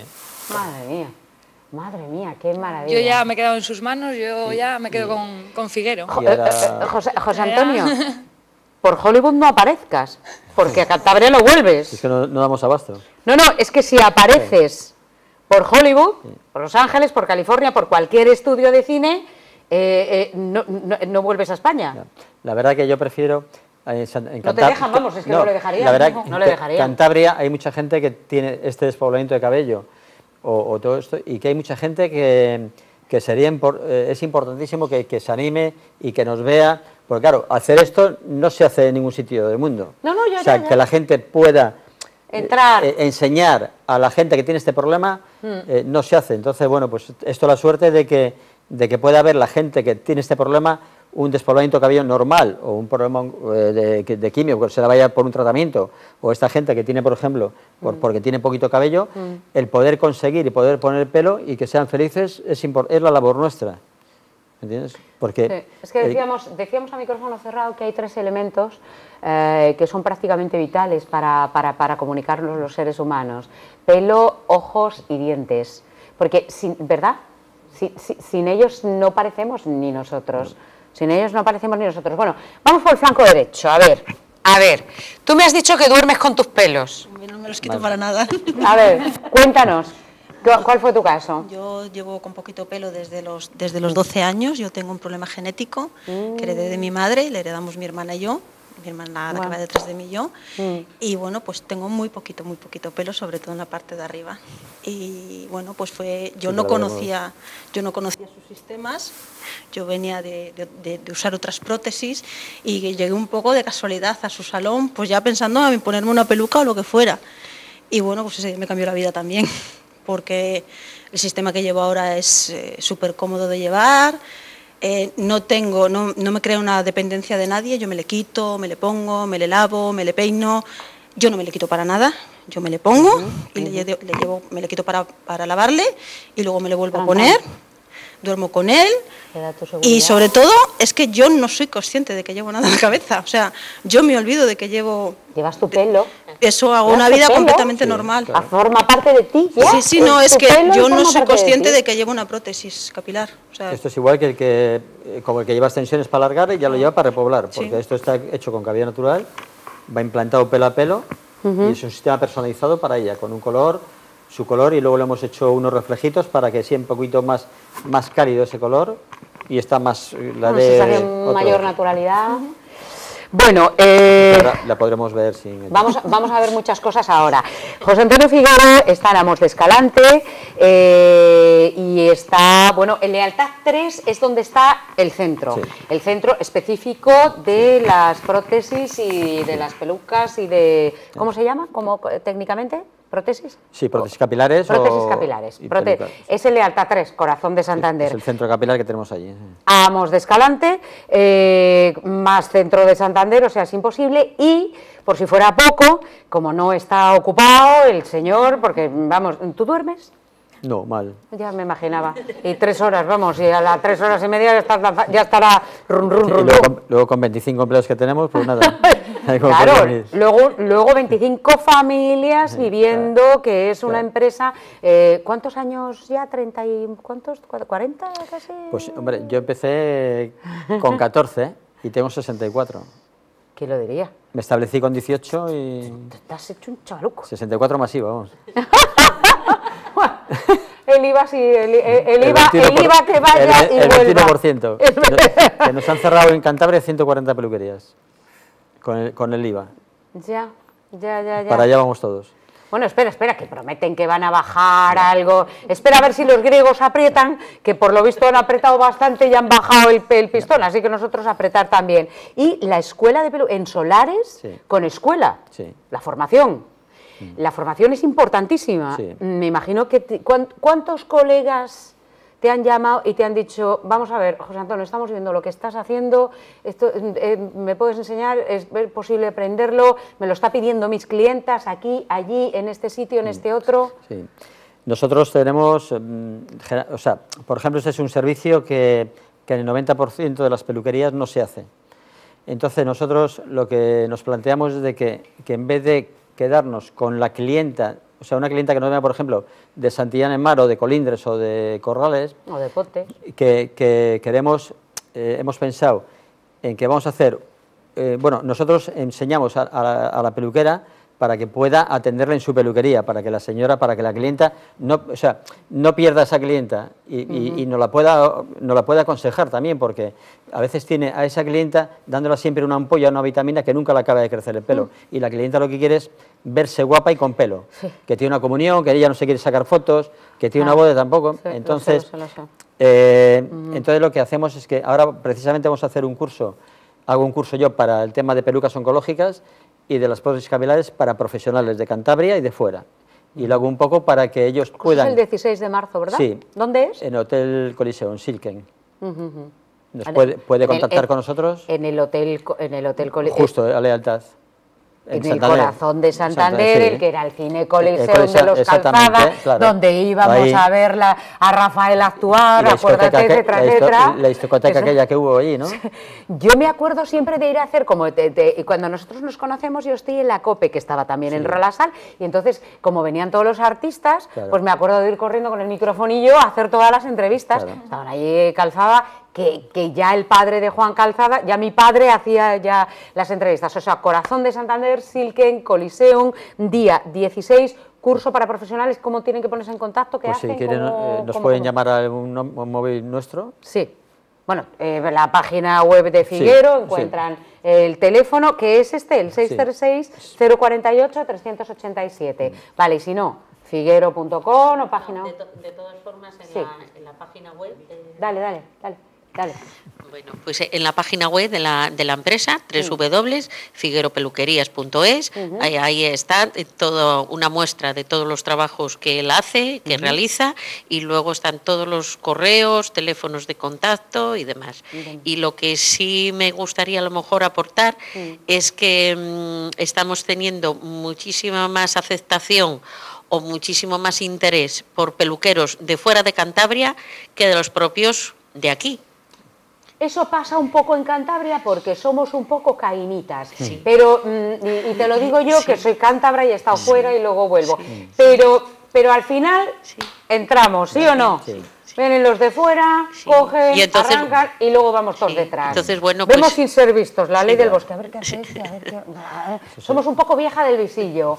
[SPEAKER 1] Madre mía, qué maravilla.
[SPEAKER 3] Yo ya me he quedado en sus manos, yo ya me quedo con Figuero.
[SPEAKER 2] Y ahora-
[SPEAKER 1] José Antonio, por Hollywood no aparezcas, porque a Cantabria no vuelves.
[SPEAKER 2] Es que no damos abasto.
[SPEAKER 1] No, es que si apareces por Hollywood, por Los Ángeles, por California, por cualquier estudio de cine, no vuelves a España.
[SPEAKER 2] La verdad que yo prefiero... en
[SPEAKER 1] No te dejan, vamos, es que no le dejarían,
[SPEAKER 2] La verdad
[SPEAKER 1] no le
[SPEAKER 2] que
[SPEAKER 1] dejarían.
[SPEAKER 2] Cantabria hay mucha gente que tiene este despoblamiento de cabello o todo esto, y que hay mucha gente que sería es importantísimo que se anime y que nos vea, Porque claro, hacer esto no se hace en ningún sitio del mundo.
[SPEAKER 1] No,
[SPEAKER 2] o sea, que la gente pueda
[SPEAKER 1] entrar,
[SPEAKER 2] enseñar a la gente que tiene este problema, no se hace. Entonces, bueno, pues esto la suerte de que pueda haber la gente que tiene este problema un despoblamiento de cabello normal o un problema de quimio, que se la vaya por un tratamiento, o esta gente que tiene, por ejemplo, porque tiene poquito cabello, el poder conseguir y poder poner pelo y que sean felices es la labor nuestra. ¿Entiendes? Porque
[SPEAKER 1] sí. Es que decíamos a micrófono cerrado que hay 3 elementos que son prácticamente vitales para comunicarnos los seres humanos: pelo, ojos y dientes. Porque, ¿verdad? Sin ellos no parecemos ni nosotros. Sin ellos no parecemos ni nosotros. Bueno, vamos por el flanco derecho. A ver, tú me has dicho que duermes con tus pelos.
[SPEAKER 5] No me los quito para nada.
[SPEAKER 1] A ver, cuéntanos. ¿Cuál fue tu caso?
[SPEAKER 5] Yo llevo con poquito pelo desde los 12 años. Yo tengo un problema genético que heredé de mi madre, le heredamos mi hermana y yo. Mi hermana, la que va detrás de mí y yo. Y bueno, pues tengo muy poquito pelo, sobre todo en la parte de arriba. Y bueno, pues yo no conocía sus sistemas. Yo venía de usar otras prótesis y llegué un poco de casualidad a su salón, pues ya pensando en ponerme una peluca o lo que fuera. Y bueno, pues me cambió la vida también, porque el sistema que llevo ahora es súper cómodo de llevar. No me crea una dependencia de nadie. Yo me le quito, me le pongo, me le lavo, me le peino. Yo no me le quito para nada. Yo me le pongo y me le quito para lavarle y luego me le vuelvo a poner. Duermo con él y sobre todo es que yo no soy consciente de que llevo nada en la cabeza. O sea, yo me olvido de que llevo...
[SPEAKER 1] Llevas tu pelo.
[SPEAKER 5] Eso, hago una vida completamente normal.
[SPEAKER 1] Claro. Forma parte de ti.
[SPEAKER 5] Ya. Sí, no, es que yo no soy consciente de que llevo una prótesis capilar. O sea,
[SPEAKER 2] esto es igual que como el que lleva extensiones para alargar y ya lo lleva para repoblar, porque esto está hecho con cabello natural, va implantado pelo a pelo y es un sistema personalizado para ella, con un color, su color, y luego le hemos hecho unos reflejitos para que sea un poquito más cálido ese color y está más
[SPEAKER 1] mayor naturalidad. Bueno,
[SPEAKER 2] la podremos ver sin...
[SPEAKER 1] Vamos a ver muchas cosas ahora. José Antonio Figueroa está en Amos de Escalante y está, bueno, en Lealtad 3 es donde está el centro. Sí. El centro específico de las prótesis y de las pelucas y de... ¿Cómo se llama? ¿Cómo técnicamente? ¿Prótesis?
[SPEAKER 2] Sí, prótesis capilares.
[SPEAKER 1] Prótesis capilares. Es el Lealtad 3, Corazón de Santander.
[SPEAKER 2] Sí, es el centro capilar que tenemos allí.
[SPEAKER 1] Amos de Escalante, más centro de Santander, o sea, es imposible. Y, por si fuera poco, como no está ocupado el señor, porque, vamos, ¿tú duermes?
[SPEAKER 2] No, mal.
[SPEAKER 1] Ya me imaginaba. Y 3 horas, vamos, y a las 3 horas y media ya estará run.
[SPEAKER 2] Luego con 25 empleados que tenemos, pues nada.
[SPEAKER 1] Claro, luego 25 familias viviendo, claro, que es una empresa. ¿Cuántos años ya? ¿30 y cuántos? ¿40 casi?
[SPEAKER 2] Pues, hombre, yo empecé con 14 y tengo 64.
[SPEAKER 1] ¿Quién lo diría?
[SPEAKER 2] Me establecí con 18 y...
[SPEAKER 1] Te has hecho un chavaluco.
[SPEAKER 2] 64 masivo, vamos.
[SPEAKER 1] El IVA, sí, el IVA que vaya y vuelva.
[SPEAKER 2] El 21%. Que nos han cerrado en Cantabria 140 peluquerías con el IVA.
[SPEAKER 1] Ya.
[SPEAKER 2] Para allá vamos todos.
[SPEAKER 1] Bueno, espera, que prometen que van a bajar algo. Espera a ver si los griegos aprietan, que por lo visto han apretado bastante y han bajado el pistón, así que nosotros apretar también. Y la escuela de en Solares, sí, con escuela,
[SPEAKER 2] sí,
[SPEAKER 1] la formación. La formación es importantísima. Sí. Me imagino que... ¿Cuántos colegas te han llamado y te han dicho, vamos a ver, José Antonio, estamos viendo lo que estás haciendo, esto, ¿me puedes enseñar? ¿Es posible aprenderlo? ¿Me lo está pidiendo mis clientas aquí, allí, en este sitio, en este otro?
[SPEAKER 2] Sí. Nosotros tenemos, o sea, por ejemplo, este es un servicio que en el 90% de las peluquerías no se hace. Entonces nosotros lo que nos planteamos es de que en vez de quedarnos con la clienta, o sea, una clienta que nos venga, por ejemplo, de Santillán en Mar o de Colindres o de Corrales,
[SPEAKER 1] o de Ponte,
[SPEAKER 2] que queremos, hemos pensado en que vamos a hacer, bueno, nosotros enseñamos a la peluquera para que pueda atenderla en su peluquería, para que la señora, para que la clienta no pierda a esa clienta y nos la pueda aconsejar también, porque a veces tiene a esa clienta dándola siempre una ampolla, una vitamina que nunca le acaba de crecer el pelo, y la clienta lo que quiere es verse guapa y con pelo, sí, que tiene una comunión, que ella no se quiere sacar fotos, que tiene una boda tampoco, sí, entonces, entonces lo que hacemos es que ahora precisamente vamos a hacer un curso hago un curso yo para el tema de pelucas oncológicas y de las prótesis capilares para profesionales de Cantabria y de fuera. Y lo hago un poco para que ellos puedan...
[SPEAKER 1] Es el 16 de marzo, ¿verdad?
[SPEAKER 2] Sí.
[SPEAKER 1] ¿Dónde es?
[SPEAKER 2] En Hotel Coliseo, en Silken. Nos puede contactar con nosotros.
[SPEAKER 1] En el Hotel Coliseo.
[SPEAKER 2] Justo, a Lealtad.
[SPEAKER 1] En el corazón de Santander,
[SPEAKER 2] sí.
[SPEAKER 1] el que era el Cine Coliseo de los
[SPEAKER 2] exactamente,
[SPEAKER 1] Calzada,
[SPEAKER 2] claro.
[SPEAKER 1] donde íbamos
[SPEAKER 2] Ahí.
[SPEAKER 1] a ver a Rafael actuar, acuérdate, etcétera, etcétera.
[SPEAKER 2] La discoteca aquella que hubo allí, ¿no?
[SPEAKER 1] Yo me acuerdo siempre de ir a hacer, y cuando nosotros nos conocemos, yo estoy en la COPE, que estaba también en Rolasal, y entonces, como venían todos los artistas,
[SPEAKER 2] claro.
[SPEAKER 1] pues me acuerdo de ir corriendo con el microfonillo a hacer todas las entrevistas.
[SPEAKER 2] Claro.
[SPEAKER 1] Estaban allí Calzada, que ya el padre de Juan Calzada, ya mi padre hacía ya las entrevistas. O sea, Corazón de Santander, Silken, Coliseum, día 16, curso para profesionales. ¿Cómo tienen que ponerse en contacto? ¿Qué
[SPEAKER 2] Pues
[SPEAKER 1] hacen?
[SPEAKER 2] si quieren, nos pueden llamar a un móvil nuestro.
[SPEAKER 1] Sí. Bueno, la página web de Figuero, encuentran el teléfono, que es el 636-048-387. Vale, y si no, figuero.com o página...
[SPEAKER 6] De todas formas, en la página web...
[SPEAKER 1] Dale.
[SPEAKER 6] Bueno, pues en la página web de la empresa, www.figueropeluquerías.es, ahí está toda una muestra de todos los trabajos que él hace, que realiza, y luego están todos los correos, teléfonos de contacto y demás. Y lo que sí me gustaría a lo mejor aportar es que estamos teniendo muchísima más aceptación o muchísimo más interés por peluqueros de fuera de Cantabria que de los propios de aquí.
[SPEAKER 1] Eso pasa un poco en Cantabria porque somos un poco caínitas, pero, y te lo digo yo, que soy cántabra y he estado fuera y luego vuelvo, pero al final entramos, ¿sí o no? Sí. Vienen los de fuera, cogen, y entonces, arrancan y luego vamos todos detrás.
[SPEAKER 6] Entonces, bueno,
[SPEAKER 1] vemos
[SPEAKER 6] pues,
[SPEAKER 1] sin ser vistos, la ley del bosque. A ver qué hace este, a ver qué... Somos un poco vieja del visillo.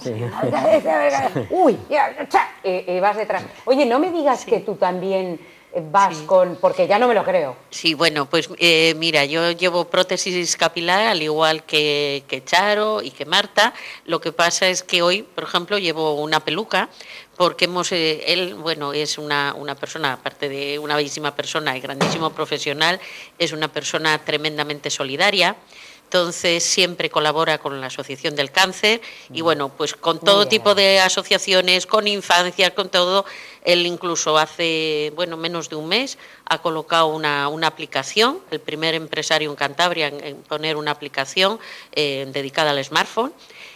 [SPEAKER 1] Uy, y vas detrás. Oye, no me digas que tú también vas con... Porque ya no me lo creo.
[SPEAKER 6] Sí, bueno, pues mira, yo llevo prótesis capilar al igual que Charo y que Marta. Lo que pasa es que hoy, por ejemplo, llevo una peluca porque él, bueno, es una persona, aparte de una bellísima persona y grandísimo profesional, es una persona tremendamente solidaria. Entonces siempre colabora con la Asociación del Cáncer y bueno, pues con todo tipo de asociaciones, con infancias, con todo. Él incluso hace, bueno, menos de un mes ha colocado una aplicación, el primer empresario en Cantabria en poner una aplicación dedicada al smartphone.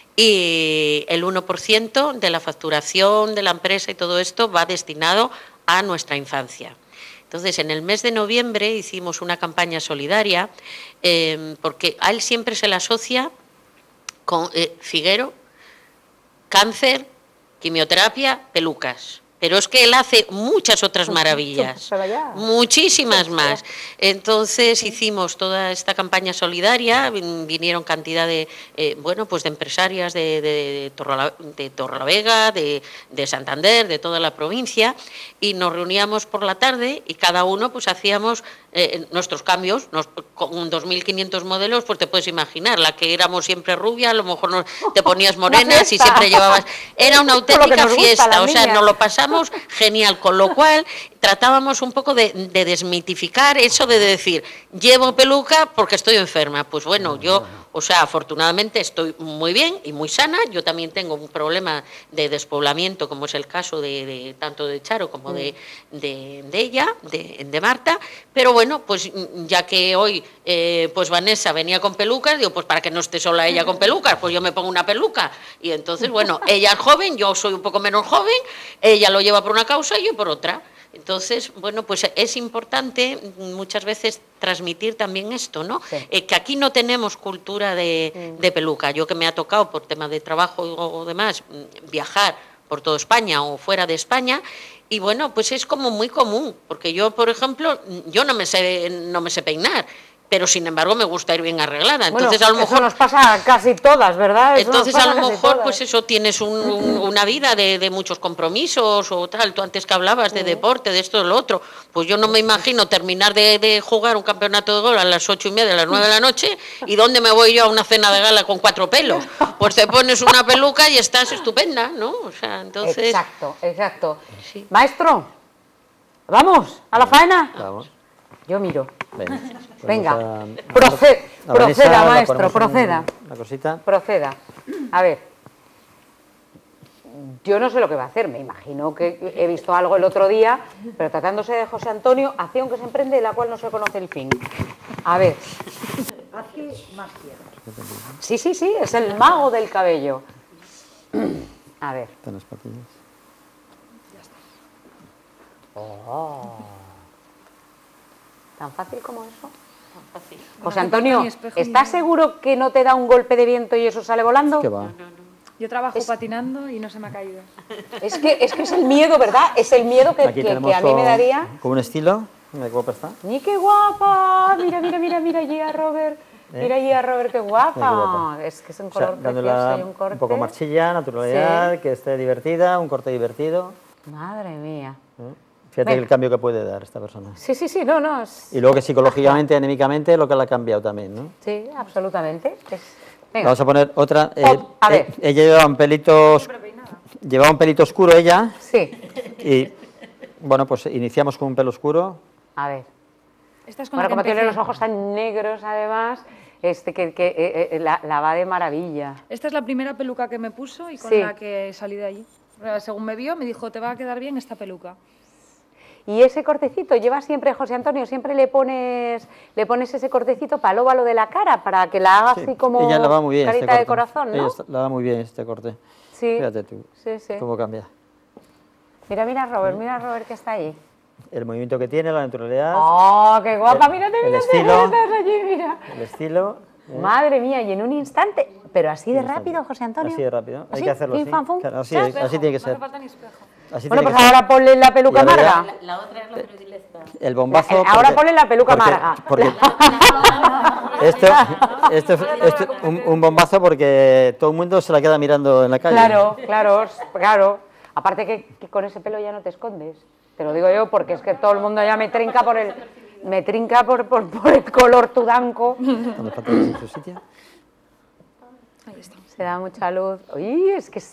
[SPEAKER 6] Y el 1% de la facturación de la empresa y todo esto va destinado a nuestra infancia. Entonces, en el mes de noviembre hicimos una campaña solidaria porque a él siempre se le asocia con Figuero, cáncer, quimioterapia, pelucas. Pero es que él hace muchas otras maravillas, muchísimas más. Entonces hicimos toda esta campaña solidaria, vinieron cantidad de, bueno, pues de empresarias de Torrelavega, de Santander, de toda la provincia, y nos reuníamos por la tarde y cada uno pues hacíamos nuestros cambios, con 2.500 modelos, pues te puedes imaginar, la que éramos siempre rubia, a lo mejor te ponías morenas y siempre llevabas... Era una auténtica fiesta, o sea, nos lo pasamos genial, con lo cual tratábamos un poco de desmitificar eso de decir, llevo peluca porque estoy enferma. Pues bueno, yo, o sea, afortunadamente estoy muy bien y muy sana. Yo también tengo un problema de despoblamiento, como es el caso de tanto de Charo como de ella, de Marta. Pero bueno, pues ya que hoy pues Vanessa venía con pelucas, digo, pues para que no esté sola ella con pelucas, pues yo me pongo una peluca. Y entonces, bueno, ella es joven, yo soy un poco menos joven, ella lo lleva por una causa y yo por otra. Entonces, bueno, pues es importante muchas veces transmitir también esto, ¿no? Sí. Que aquí no tenemos cultura de peluca. Yo que me ha tocado por tema de trabajo o demás viajar por toda España o fuera de España, y bueno, pues es como muy común, porque yo, por ejemplo, yo no me sé peinar, pero sin embargo me gusta ir bien arreglada. Entonces,
[SPEAKER 1] bueno,
[SPEAKER 6] a lo mejor
[SPEAKER 1] eso nos pasa a casi todas, ¿verdad? Eso
[SPEAKER 6] entonces a lo mejor pues eso, tienes una vida de muchos compromisos o tal. Tú antes que hablabas de deporte, de esto, de lo otro, pues yo no me imagino terminar de jugar un campeonato de golf a las 8:30, a las 9 de la noche, y ¿dónde me voy yo a una cena de gala con 4 pelos? Pues te pones una peluca y estás estupenda, ¿no? O sea, entonces...
[SPEAKER 1] Exacto. Sí. Maestro, ¿vamos a la faena?
[SPEAKER 2] Vamos.
[SPEAKER 1] Yo miro.
[SPEAKER 2] Venga,
[SPEAKER 1] Venga,
[SPEAKER 2] ponemos a
[SPEAKER 1] proceda,
[SPEAKER 2] Vanessa, la
[SPEAKER 1] maestro,
[SPEAKER 2] ponemos
[SPEAKER 1] proceda.
[SPEAKER 2] Una cosita.
[SPEAKER 1] Proceda. A ver. Yo no sé lo que va a hacer, me imagino que he visto algo el otro día, pero tratándose de José Antonio, acción que se emprende de la cual no se conoce el fin. A ver.
[SPEAKER 4] Hace magia.
[SPEAKER 1] Sí, sí, sí, es el mago del cabello. A ver.
[SPEAKER 2] Están las patillas.
[SPEAKER 1] ¿Tan fácil como eso?
[SPEAKER 6] Tan fácil.
[SPEAKER 1] José Antonio, ¿estás seguro que no te da un golpe de viento y eso sale volando?
[SPEAKER 2] ¿Qué va?
[SPEAKER 3] Yo trabajo patinando y no se me ha caído.
[SPEAKER 1] Es que es el miedo, ¿verdad? Es el miedo que,
[SPEAKER 2] Aquí
[SPEAKER 1] que
[SPEAKER 2] tenemos
[SPEAKER 1] a mí me daría.
[SPEAKER 2] con un estilo. Mira qué guapa está.
[SPEAKER 1] ¡Ni qué guapa! Mira, mira, mira, mira allí a Robert. Mira allí a Robert, qué guapa.
[SPEAKER 2] Mira qué guapa.
[SPEAKER 1] Es que es un
[SPEAKER 2] O sea,
[SPEAKER 1] color
[SPEAKER 2] dándola
[SPEAKER 1] precioso y un corte.
[SPEAKER 2] un poco marchilla, naturalidad,
[SPEAKER 1] Sí.
[SPEAKER 2] que esté divertida, un corte divertido.
[SPEAKER 1] Madre mía.
[SPEAKER 2] Fíjate
[SPEAKER 1] Venga.
[SPEAKER 2] el cambio que puede dar esta persona.
[SPEAKER 1] Sí, sí, sí, no, no.
[SPEAKER 2] Y luego que psicológicamente, anímicamente, lo que le ha cambiado también, ¿no?
[SPEAKER 1] Sí, absolutamente. Venga.
[SPEAKER 2] Vamos a poner otra.
[SPEAKER 1] A ver.
[SPEAKER 2] Ella llevaba un pelito oscuro ella.
[SPEAKER 1] Sí.
[SPEAKER 2] Y bueno, pues iniciamos con un pelo oscuro.
[SPEAKER 1] A ver.
[SPEAKER 3] Esta es con
[SPEAKER 1] Bueno,
[SPEAKER 3] la que
[SPEAKER 1] como tiene
[SPEAKER 3] empecé.
[SPEAKER 1] los ojos tan negros, además, la va de maravilla.
[SPEAKER 3] Esta es la primera peluca que me puso y con
[SPEAKER 1] Sí.
[SPEAKER 3] la que salí de allí. Según me vio, me dijo, te va a quedar bien esta peluca.
[SPEAKER 1] Y ese cortecito, lleva siempre, José Antonio, siempre le pones ese cortecito para el óvalo de la cara, para que la haga
[SPEAKER 2] Sí,
[SPEAKER 1] así como
[SPEAKER 2] ella la va muy bien.
[SPEAKER 1] carita
[SPEAKER 2] este
[SPEAKER 1] de
[SPEAKER 2] corte.
[SPEAKER 1] corazón, ¿no?
[SPEAKER 2] Ella la va muy bien este corte.
[SPEAKER 1] Sí.
[SPEAKER 2] Fíjate tú
[SPEAKER 1] Sí, sí.
[SPEAKER 2] cómo cambia.
[SPEAKER 1] Mira a Robert que está ahí.
[SPEAKER 2] El movimiento que tiene, la naturalidad,
[SPEAKER 1] ¡Oh, qué guapa! Mírate,
[SPEAKER 2] el
[SPEAKER 1] mírate,
[SPEAKER 2] estilo.
[SPEAKER 1] estás allí, mira.
[SPEAKER 2] el estilo.
[SPEAKER 1] Madre mía, y en un instante, pero así de
[SPEAKER 2] Un instante.
[SPEAKER 1] rápido, José Antonio.
[SPEAKER 2] Así de rápido. Hay
[SPEAKER 1] ¿Así?
[SPEAKER 2] que hacerlo
[SPEAKER 1] Pim,
[SPEAKER 2] así.
[SPEAKER 1] pam, pum.
[SPEAKER 2] Claro, así,
[SPEAKER 1] ¿Ya?
[SPEAKER 2] así tiene que
[SPEAKER 3] No
[SPEAKER 2] ser.
[SPEAKER 3] hace falta ni espejo.
[SPEAKER 2] Así
[SPEAKER 1] Bueno,
[SPEAKER 2] tiene
[SPEAKER 1] pues
[SPEAKER 2] que ser.
[SPEAKER 1] ahora ponle la peluca
[SPEAKER 2] Y ahora ya-
[SPEAKER 1] amarga.
[SPEAKER 6] La otra es la predilecta.
[SPEAKER 2] El bombazo.
[SPEAKER 1] Ahora ponle la peluca
[SPEAKER 2] porque-
[SPEAKER 1] amarga.
[SPEAKER 2] Porque esto es un bombazo porque todo el mundo se la queda mirando en la calle.
[SPEAKER 1] Claro, claro, claro. Aparte que con ese pelo ya no te escondes. Te lo digo yo porque es que todo el mundo ya me trinca por el color tudanco.
[SPEAKER 2] Cuando falta en su sitio.
[SPEAKER 3] Ahí está.
[SPEAKER 1] Se da mucha luz. Uy,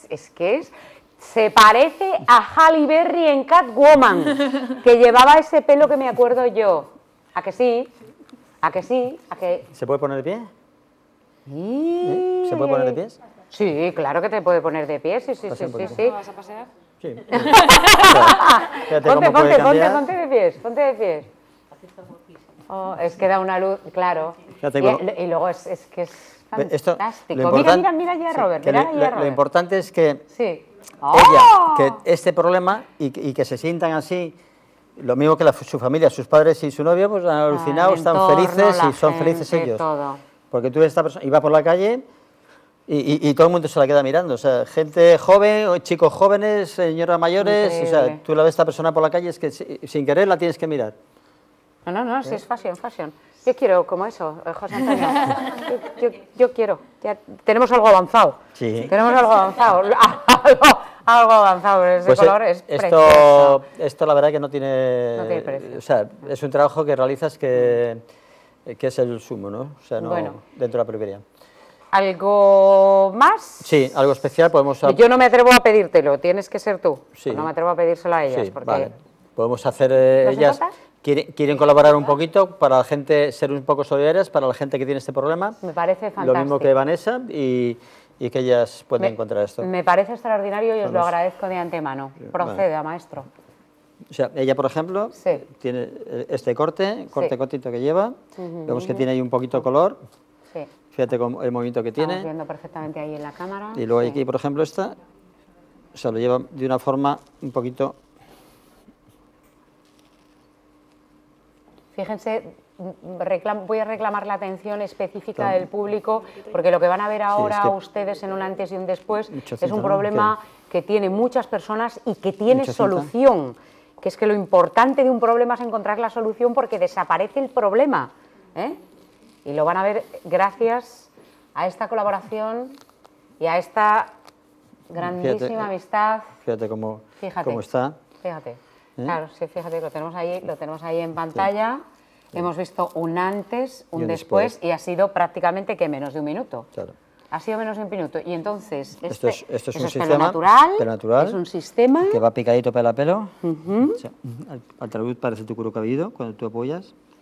[SPEAKER 1] se parece a Halle Berry en Catwoman, que llevaba ese pelo que me acuerdo yo. ¿A que sí? ¿A que sí? ¿A que...?
[SPEAKER 2] ¿Se puede poner de pie?
[SPEAKER 1] Sí.
[SPEAKER 2] ¿Se puede poner de pies?
[SPEAKER 1] Sí, claro que te puede poner de pie, sí, sí,
[SPEAKER 2] Pase
[SPEAKER 1] sí,
[SPEAKER 2] un
[SPEAKER 1] sí,
[SPEAKER 2] poquito.
[SPEAKER 1] sí.
[SPEAKER 3] ¿Vas a pasear?
[SPEAKER 2] Sí. Fíjate cómo puede cambiar.
[SPEAKER 1] Ponte de pies, ponte de pies. Oh, es que da una luz, claro.
[SPEAKER 2] Fíjate cómo-
[SPEAKER 1] Y luego es que es
[SPEAKER 2] Esto,
[SPEAKER 1] fantástico.
[SPEAKER 2] lo
[SPEAKER 1] Mira,
[SPEAKER 2] importan-
[SPEAKER 1] mira ya a
[SPEAKER 2] sí,
[SPEAKER 1] Robert,
[SPEAKER 2] que
[SPEAKER 1] mira
[SPEAKER 2] lo-
[SPEAKER 1] allá a
[SPEAKER 2] lo
[SPEAKER 1] Robert.
[SPEAKER 2] importante es que
[SPEAKER 1] Sí.
[SPEAKER 2] ella,
[SPEAKER 1] ¡Oh!
[SPEAKER 2] que este problema y que se sientan así, lo mismo que su familia, sus padres y su novio, pues han alucinado,
[SPEAKER 1] El
[SPEAKER 2] están
[SPEAKER 1] entorno,
[SPEAKER 2] felices
[SPEAKER 1] la
[SPEAKER 2] y son felices
[SPEAKER 1] gente,
[SPEAKER 2] ellos.
[SPEAKER 1] todo.
[SPEAKER 2] Porque tú esta persona iba por la calle y todo el mundo se la queda mirando. O sea, gente joven, o chicos jóvenes, señoras mayores. O sea,
[SPEAKER 1] Increíble.
[SPEAKER 2] tú la ves a esta persona por la calle, es que sin querer la tienes que mirar.
[SPEAKER 1] No, sí es fashion. Yo quiero como eso, José Antonio. Yo quiero. Ya tenemos algo avanzado.
[SPEAKER 2] Sí.
[SPEAKER 1] Tenemos algo avanzado. algo avanzado. Ese
[SPEAKER 2] Pues
[SPEAKER 1] color es precioso.
[SPEAKER 2] esto la verdad que no tiene...
[SPEAKER 1] No tiene precio.
[SPEAKER 2] O sea, es un trabajo que realizas que es el sumo, ¿no? O sea, no
[SPEAKER 1] Bueno.
[SPEAKER 2] dentro de la peluquería.
[SPEAKER 1] ¿Algo más?
[SPEAKER 2] Sí, algo especial podemos...
[SPEAKER 1] Yo no me atrevo a pedírtelo, tienes que ser tú.
[SPEAKER 2] Sí.
[SPEAKER 1] No me atrevo a pedírselo a ellas.
[SPEAKER 2] Sí,
[SPEAKER 1] porque...
[SPEAKER 2] vale. Podemos hacer,
[SPEAKER 1] ¿Nos
[SPEAKER 2] ellas
[SPEAKER 1] importa?
[SPEAKER 2] quieren colaborar un poquito para la gente, ser un poco solidarias para la gente que tiene este problema.
[SPEAKER 1] Me parece fantástico.
[SPEAKER 2] Lo mismo que Vanessa y que ellas pueden
[SPEAKER 1] Me-
[SPEAKER 2] encontrar esto.
[SPEAKER 1] Me parece extraordinario y os lo
[SPEAKER 2] Vamos.
[SPEAKER 1] agradezco de antemano. Proceda, maestro.
[SPEAKER 2] O sea, ella, por ejemplo,
[SPEAKER 1] Sí.
[SPEAKER 2] tiene este corte
[SPEAKER 1] Sí.
[SPEAKER 2] cortito que lleva. Vemos que tiene ahí un poquito de color.
[SPEAKER 1] Sí.
[SPEAKER 2] Fíjate cómo, el movimiento que
[SPEAKER 1] Estamos
[SPEAKER 2] tiene.
[SPEAKER 1] viendo perfectamente ahí en la cámara.
[SPEAKER 2] Y luego
[SPEAKER 1] Sí.
[SPEAKER 2] aquí, por ejemplo, esta, o sea, lo lleva de una forma un poquito...
[SPEAKER 1] Fíjense, voy a reclamar la atención específica del público, porque lo que van a ver ahora
[SPEAKER 2] es que-
[SPEAKER 1] ustedes en un antes y un después
[SPEAKER 2] Mucha
[SPEAKER 1] es
[SPEAKER 2] cinta,
[SPEAKER 1] un
[SPEAKER 2] ¿no?
[SPEAKER 1] problema que tiene muchas personas y que tiene
[SPEAKER 2] Mucha cinta.
[SPEAKER 1] solución. Que es que lo importante de un problema es encontrar la solución porque desaparece el problema. ¿eh? Y lo van a ver gracias a esta colaboración y a esta grandísima
[SPEAKER 2] Fíjate,
[SPEAKER 1] amistad.
[SPEAKER 2] Fíjate cómo
[SPEAKER 1] Fíjate.
[SPEAKER 2] está.
[SPEAKER 1] Fíjate, claro, sí, fíjate, lo tenemos ahí en pantalla. Hemos visto un antes, un
[SPEAKER 2] Y un
[SPEAKER 1] después,
[SPEAKER 2] después.
[SPEAKER 1] y ha sido prácticamente que menos de un minuto.
[SPEAKER 2] Claro.
[SPEAKER 1] Ha sido menos de un minuto. Y entonces,
[SPEAKER 2] Esto es un
[SPEAKER 1] eso
[SPEAKER 2] sistema
[SPEAKER 1] pelo natural,
[SPEAKER 2] pelo natural,
[SPEAKER 1] es un sistema.
[SPEAKER 2] Que va picadito pelo a pelo. O sea, al trasluz parece tu cuero cabelludo cuando tú apoyas.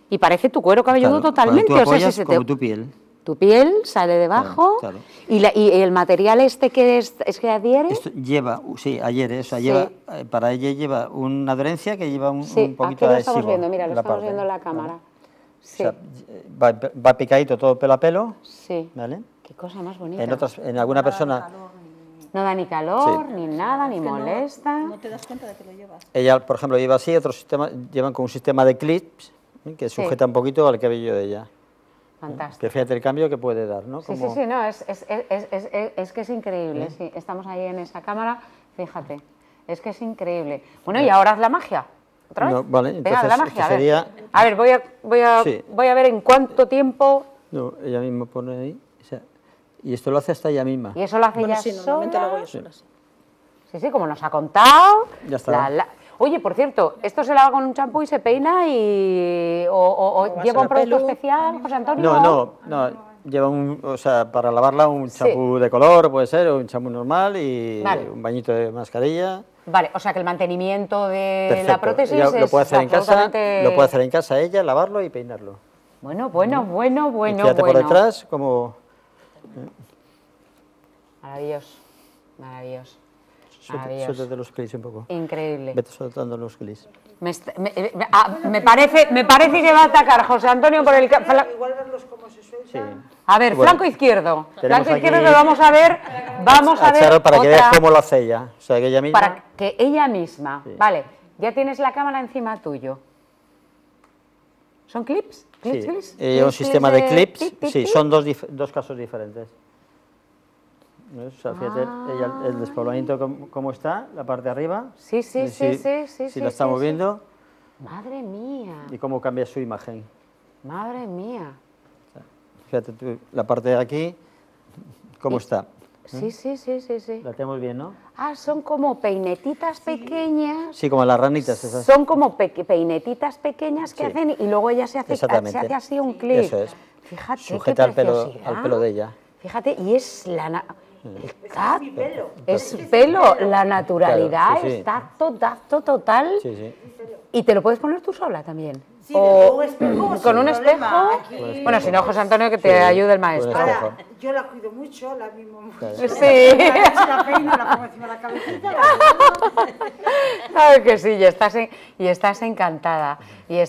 [SPEAKER 1] Y parece tu cuero cabelludo
[SPEAKER 2] Claro,
[SPEAKER 1] totalmente.
[SPEAKER 2] cuando tú
[SPEAKER 1] O sea,
[SPEAKER 2] apoyas
[SPEAKER 1] si se
[SPEAKER 2] como
[SPEAKER 1] te...
[SPEAKER 2] tu piel.
[SPEAKER 1] Tu piel sale debajo.
[SPEAKER 2] Claro.
[SPEAKER 1] Y el material este que es que adhiere.
[SPEAKER 2] Esto lleva, sí, ayer, o sea,
[SPEAKER 1] Sí.
[SPEAKER 2] lleva, para ella lleva una adherencia que lleva un
[SPEAKER 1] Sí,
[SPEAKER 2] poquito
[SPEAKER 1] aquí lo
[SPEAKER 2] adhesivo.
[SPEAKER 1] estamos viendo, mira, lo
[SPEAKER 2] en la
[SPEAKER 1] estamos
[SPEAKER 2] parte,
[SPEAKER 1] viendo en la
[SPEAKER 2] ¿vale?
[SPEAKER 1] cámara.
[SPEAKER 2] O
[SPEAKER 1] Sí,
[SPEAKER 2] sea, va picadito todo pelo a pelo,
[SPEAKER 1] sí.
[SPEAKER 2] ¿vale?
[SPEAKER 1] Qué cosa más bonita.
[SPEAKER 2] En alguna persona,
[SPEAKER 1] No da ni calor,
[SPEAKER 2] Sí.
[SPEAKER 1] ni nada, ni molesta.
[SPEAKER 5] No te das cuenta de que lo llevas.
[SPEAKER 2] ella, por ejemplo, lleva así, otros sistemas llevan con un sistema de clips que
[SPEAKER 1] Sí.
[SPEAKER 2] sujeta un poquito al cabello de ella.
[SPEAKER 1] Fantástico.
[SPEAKER 2] Que fíjate el cambio que puede dar, ¿no?
[SPEAKER 1] Sí, sí,
[SPEAKER 2] Como-
[SPEAKER 1] sí, no, es que es increíble, sí. Estamos ahí en esa cámara, fíjate, es que es increíble. Bueno, y ahora haz la magia, ¿otra vez?
[SPEAKER 2] No, vale,
[SPEAKER 1] Venga,
[SPEAKER 2] entonces,
[SPEAKER 1] haz la magia,
[SPEAKER 2] esto sería-
[SPEAKER 1] a ver,
[SPEAKER 2] Sí.
[SPEAKER 1] voy a ver en cuánto tiempo,
[SPEAKER 2] No, ella misma pone ahí, o sea, y esto lo hace hasta ella misma.
[SPEAKER 1] y eso lo hace
[SPEAKER 5] Bueno,
[SPEAKER 1] ya
[SPEAKER 5] sí, normalmente lo
[SPEAKER 1] sola.
[SPEAKER 5] hago yo sola. Sí.
[SPEAKER 1] Sí, sí, como nos ha contado.
[SPEAKER 2] Ya está.
[SPEAKER 1] Oye, por cierto, ¿esto se lava con un champú y se peina y o
[SPEAKER 5] vas
[SPEAKER 1] lleva
[SPEAKER 5] a
[SPEAKER 1] un
[SPEAKER 5] la
[SPEAKER 1] producto
[SPEAKER 5] pelu.
[SPEAKER 1] especial, José Antonio?
[SPEAKER 2] No, lleva o sea, para lavarla un
[SPEAKER 1] Sí.
[SPEAKER 2] champú de color, puede ser, o un champú normal y
[SPEAKER 1] Vale.
[SPEAKER 2] un bañito de mascarilla.
[SPEAKER 1] Vale, o sea que el mantenimiento de
[SPEAKER 2] Perfecto.
[SPEAKER 1] la prótesis
[SPEAKER 2] Ella
[SPEAKER 1] es
[SPEAKER 2] lo puede hacer en casa,
[SPEAKER 1] absolutamente-
[SPEAKER 2] lo puede hacer en casa ella, lavarlo y peinarlo.
[SPEAKER 1] Bueno.
[SPEAKER 2] Y fíjate por detrás como
[SPEAKER 1] Maravilloso, maravilloso.
[SPEAKER 2] suéltate los clips un poco.
[SPEAKER 1] Increíble.
[SPEAKER 2] Vete soltando los clips.
[SPEAKER 1] Me parece que va a atacar José Antonio por el...
[SPEAKER 4] Igual verlos cómo se sueltan.
[SPEAKER 2] Sí.
[SPEAKER 1] A ver,
[SPEAKER 2] Bueno,
[SPEAKER 1] flanco izquierdo.
[SPEAKER 2] tenemos
[SPEAKER 1] Flanco izquierdo
[SPEAKER 2] aquí
[SPEAKER 1] que vamos a ver
[SPEAKER 2] Charo, para que veas
[SPEAKER 1] otra-
[SPEAKER 2] cómo lo hace ella. O sea, que ella misma...
[SPEAKER 1] para que ella misma.
[SPEAKER 2] Sí.
[SPEAKER 1] Vale, ya tienes la cámara encima tuyo. ¿Son clips? ¿Clips,
[SPEAKER 2] Sí,
[SPEAKER 1] clips?
[SPEAKER 2] un
[SPEAKER 1] ¿Clips
[SPEAKER 2] sistema de clips,
[SPEAKER 1] tic, tic,
[SPEAKER 2] sí,
[SPEAKER 1] tic?
[SPEAKER 2] son dos casos diferentes. ¿Ves? O sea, fíjate ella, el despoblamiento cómo está, la parte de arriba.
[SPEAKER 1] Sí, sí,
[SPEAKER 2] y
[SPEAKER 1] sí, sí,
[SPEAKER 2] si
[SPEAKER 1] sí,
[SPEAKER 2] la
[SPEAKER 1] sí,
[SPEAKER 2] estamos
[SPEAKER 1] sí.
[SPEAKER 2] viendo
[SPEAKER 1] Madre mía,
[SPEAKER 2] y cómo cambia su imagen.
[SPEAKER 1] madre mía.
[SPEAKER 2] Fíjate tú, la parte de aquí, cómo está.
[SPEAKER 1] Sí, sí, sí, sí, sí.
[SPEAKER 2] La tenemos bien, ¿no?
[SPEAKER 1] Ah, son como peinetitas pequeñas.
[SPEAKER 2] Sí, como las ranitas esas.
[SPEAKER 1] Son como peinetitas pequeñas que
[SPEAKER 2] Sí.
[SPEAKER 1] hacen y luego ella se hace
[SPEAKER 2] Exactamente.
[SPEAKER 1] así un clip.
[SPEAKER 2] Eso es.
[SPEAKER 1] Fíjate,
[SPEAKER 2] Sujeta
[SPEAKER 1] qué
[SPEAKER 2] al
[SPEAKER 1] preciosidad.
[SPEAKER 2] pelo de ella.
[SPEAKER 1] Fíjate, y es el tacto, es pelo, la naturalidad,
[SPEAKER 2] Claro, sí, sí.
[SPEAKER 1] es tacto total.
[SPEAKER 2] Sí, sí.
[SPEAKER 1] Y te lo puedes poner tú sola también.
[SPEAKER 4] Sí,
[SPEAKER 1] O
[SPEAKER 4] un espejo,
[SPEAKER 1] con
[SPEAKER 4] sin
[SPEAKER 1] un
[SPEAKER 4] problema.
[SPEAKER 1] espejo.
[SPEAKER 4] Aquí-
[SPEAKER 1] Bueno, si no, José Antonio, que te
[SPEAKER 2] Sí,
[SPEAKER 1] ayude el
[SPEAKER 2] con
[SPEAKER 1] maestro.
[SPEAKER 2] espejo.
[SPEAKER 4] Ahora, yo la cuido mucho, la mimo mucho.
[SPEAKER 1] Sí.
[SPEAKER 4] Si la peino, la pongo encima de la cabecita.
[SPEAKER 1] Claro que sí, y estás encantada,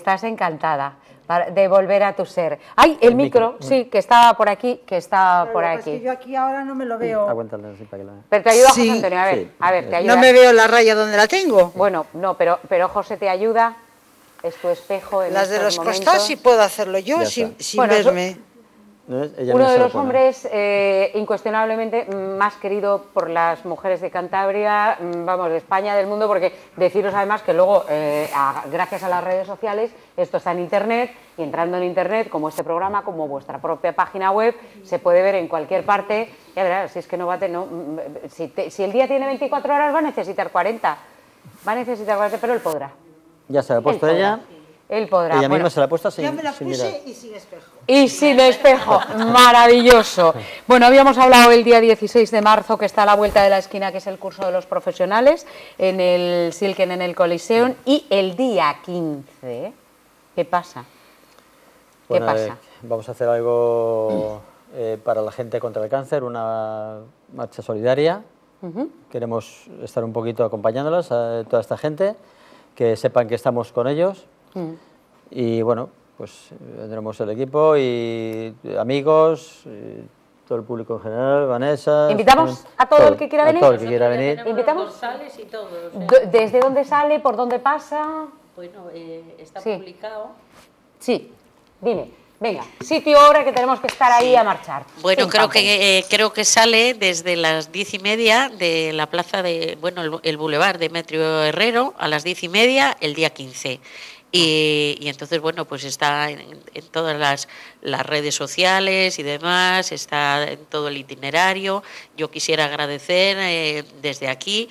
[SPEAKER 1] de volver a tu ser. ¡Ay, el micro! Sí, que estaba por aquí, que está por
[SPEAKER 4] Lo que pasa es que
[SPEAKER 1] aquí.
[SPEAKER 4] yo aquí ahora no me lo veo.
[SPEAKER 2] Aguántala así para que la...
[SPEAKER 1] Pero te ayuda
[SPEAKER 4] Sí.
[SPEAKER 1] José Antonio,
[SPEAKER 2] Sí.
[SPEAKER 1] a ver, te ayuda.
[SPEAKER 4] No me veo la raya donde la tengo.
[SPEAKER 1] Bueno, no, pero José te ayuda, es tu espejo en
[SPEAKER 4] Las de
[SPEAKER 1] estos
[SPEAKER 4] los
[SPEAKER 1] momentos.
[SPEAKER 4] costados sí puedo hacerlo yo
[SPEAKER 2] Ya
[SPEAKER 4] sin,
[SPEAKER 2] está.
[SPEAKER 4] sin
[SPEAKER 1] Bueno,
[SPEAKER 4] verme.
[SPEAKER 2] ¿No ves? Ella
[SPEAKER 1] Uno
[SPEAKER 2] misma
[SPEAKER 1] de
[SPEAKER 2] se lo
[SPEAKER 1] los
[SPEAKER 2] pone.
[SPEAKER 1] hombres incuestionablemente más querido por las mujeres de Cantabria, vamos, de España, del mundo, porque deciros además que luego, gracias a las redes sociales, esto está en Internet, y entrando en Internet, como este programa, como vuestra propia página web, se puede ver en cualquier parte. Ya verás, si es que no va a tener, si el día tiene 24 horas, va a necesitar 40. Va a necesitar 40, pero él podrá.
[SPEAKER 2] Ya se la ha puesto
[SPEAKER 1] Él podrá.
[SPEAKER 2] ella.
[SPEAKER 1] Él podrá.
[SPEAKER 2] Ella
[SPEAKER 1] Bueno,
[SPEAKER 2] misma se la ha puesto sin,
[SPEAKER 4] Ya me la
[SPEAKER 2] sin mirar.
[SPEAKER 4] puse y sin espejo.
[SPEAKER 1] y sin espejo, maravilloso. Bueno, habíamos hablado el día 16 de marzo, que está a la vuelta de la esquina, que es el curso de los profesionales, en el Silken, en el Coliseum, y el día 15, ¿qué pasa? ¿Qué
[SPEAKER 2] Bueno,
[SPEAKER 1] pasa?
[SPEAKER 2] vamos a hacer algo para la gente contra el cáncer, una marcha solidaria. Queremos estar un poquito acompañándolas a toda esta gente, que sepan que estamos con ellos. Y bueno, pues tendremos el equipo y amigos, y todo el público en general, Vanessa.
[SPEAKER 1] ¿Invitamos a todo el que quiera venir?
[SPEAKER 2] A todo el que quiera venir.
[SPEAKER 1] ¿Invitamos?
[SPEAKER 6] Dorsales y todo. o sea,
[SPEAKER 1] ¿Desde dónde sale? ¿Por dónde pasa?
[SPEAKER 6] bueno, está
[SPEAKER 1] Sí.
[SPEAKER 6] publicado.
[SPEAKER 1] Sí, dime. Venga, sitio, hora, que tenemos que estar ahí a marchar.
[SPEAKER 6] Bueno,
[SPEAKER 1] Pim,
[SPEAKER 6] creo
[SPEAKER 1] pam, pum.
[SPEAKER 6] creo que sale desde las 10:30 de la plaza de, bueno, el Boulevard Demetrio Herrero a las 10:30 el día 15. Y entonces, bueno, pues está en todas las redes sociales y demás, está en todo el itinerario. Yo quisiera agradecer desde aquí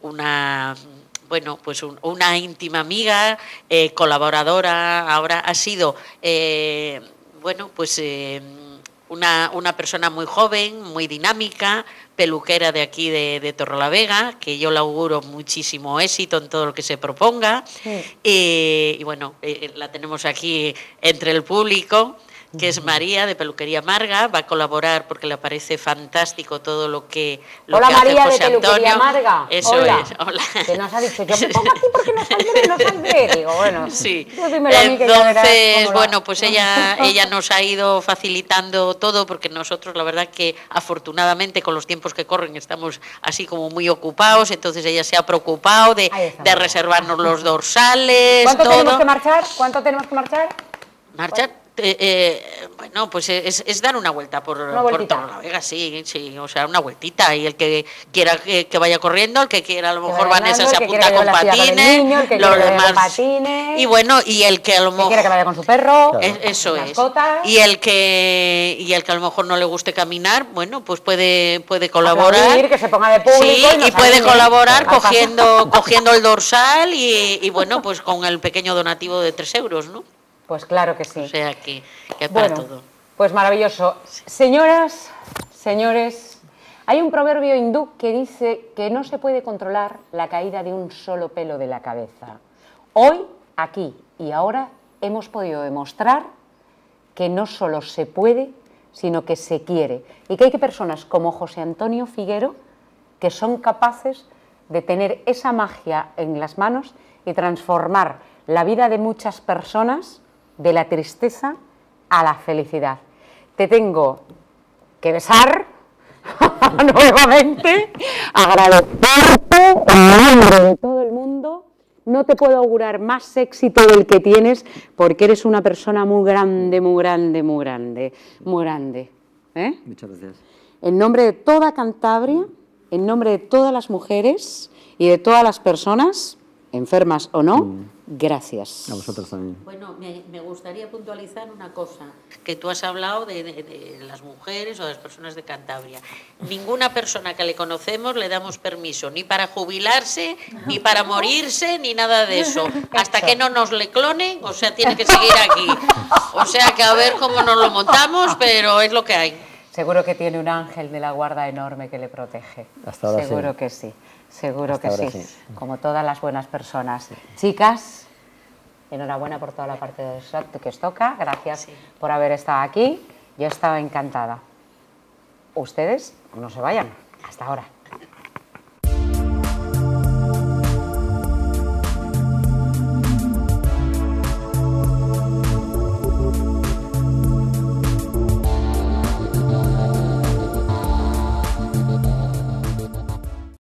[SPEAKER 6] una íntima amiga, colaboradora, ahora ha sido, una persona muy joven, muy dinámica, peluquera de aquí de Torrelavega, que yo le auguro muchísimo éxito en todo lo que se proponga. Y bueno, la tenemos aquí entre el público, que es María, de Peluquería Marga. Va a colaborar porque le parece fantástico todo lo que
[SPEAKER 1] Hola,
[SPEAKER 6] hace
[SPEAKER 1] María,
[SPEAKER 6] José
[SPEAKER 1] de Peluquería
[SPEAKER 6] Antonio.
[SPEAKER 1] Marga.
[SPEAKER 6] Eso
[SPEAKER 1] Hola.
[SPEAKER 6] es, hola.
[SPEAKER 1] Que nos ha dicho, yo me pongo aquí porque no saldré. Digo, bueno,
[SPEAKER 6] sí.
[SPEAKER 1] Tú dímelo a mí, que ya verás
[SPEAKER 6] Entonces,
[SPEAKER 1] cómo lo-
[SPEAKER 6] bueno, pues ella nos ha ido facilitando todo, porque nosotros, la verdad que afortunadamente con los tiempos que corren estamos así como muy ocupados, entonces ella se ha preocupado de reservarnos los dorsales,
[SPEAKER 1] ¿Cuánto
[SPEAKER 6] todo.
[SPEAKER 1] tenemos que marchar? ¿Cuánto tenemos que marchar?
[SPEAKER 6] Marchar, bueno, pues es dar una vuelta por Torrelavega, sí, o sea, una vueltita, y el que quiera que vaya corriendo, el que quiera, a lo mejor Vanessa se apunta con patines, los demás, y bueno, y el que a lo mejor
[SPEAKER 1] quiere que vaya con su perro,
[SPEAKER 6] eso es,
[SPEAKER 1] mascotas.
[SPEAKER 6] y el que a lo mejor no le guste caminar, bueno, pues puede colaborar,
[SPEAKER 1] Aplaudir, que se ponga de público,
[SPEAKER 6] sí,
[SPEAKER 1] y nos
[SPEAKER 6] y puede
[SPEAKER 1] ayude.
[SPEAKER 6] colaborar cogiendo el dorsal y bueno, pues con el pequeño donativo de 3 euros, ¿no?
[SPEAKER 1] Pues claro que sí.
[SPEAKER 6] O sea que para
[SPEAKER 1] bueno,
[SPEAKER 6] todo.
[SPEAKER 1] Pues maravilloso. Señoras, señores, hay un proverbio hindú que dice que no se puede controlar la caída de un solo pelo de la cabeza. Hoy, aquí y ahora hemos podido demostrar que no solo se puede, sino que se quiere. Y que hay personas como José Antonio Figuero que son capaces de tener esa magia en las manos y transformar la vida de muchas personas de la tristeza a la felicidad. Te tengo que besar nuevamente, agradecerte en nombre de todo el mundo. No te puedo augurar más éxito del que tienes, porque eres una persona muy grande, muy grande, muy grande, muy grande.
[SPEAKER 2] Muchas gracias.
[SPEAKER 1] En nombre de toda Cantabria, en nombre de todas las mujeres y de todas las personas, enfermas o no, gracias.
[SPEAKER 2] A vosotros también.
[SPEAKER 6] Bueno, me gustaría puntualizar una cosa, que tú has hablado de las mujeres o de las personas de Cantabria. Ninguna persona que le conocemos le damos permiso, ni para jubilarse, ni para morirse, ni nada de eso. Hasta que no nos le clonen, o sea, tiene que seguir aquí. O sea, que a ver cómo nos lo montamos, pero es lo que hay.
[SPEAKER 1] Seguro que tiene un ángel de la guarda enorme que le protege.
[SPEAKER 2] Hasta ahora
[SPEAKER 1] seguro
[SPEAKER 2] sí.
[SPEAKER 1] que sí, seguro
[SPEAKER 2] Hasta
[SPEAKER 1] que
[SPEAKER 2] ahora
[SPEAKER 1] sí.
[SPEAKER 2] sí.
[SPEAKER 1] Como todas las buenas personas. Chicas, enhorabuena por toda la parte de shot que os toca. Gracias por haber estado aquí. Yo he estado encantada. Ustedes no se vayan. Hasta ahora.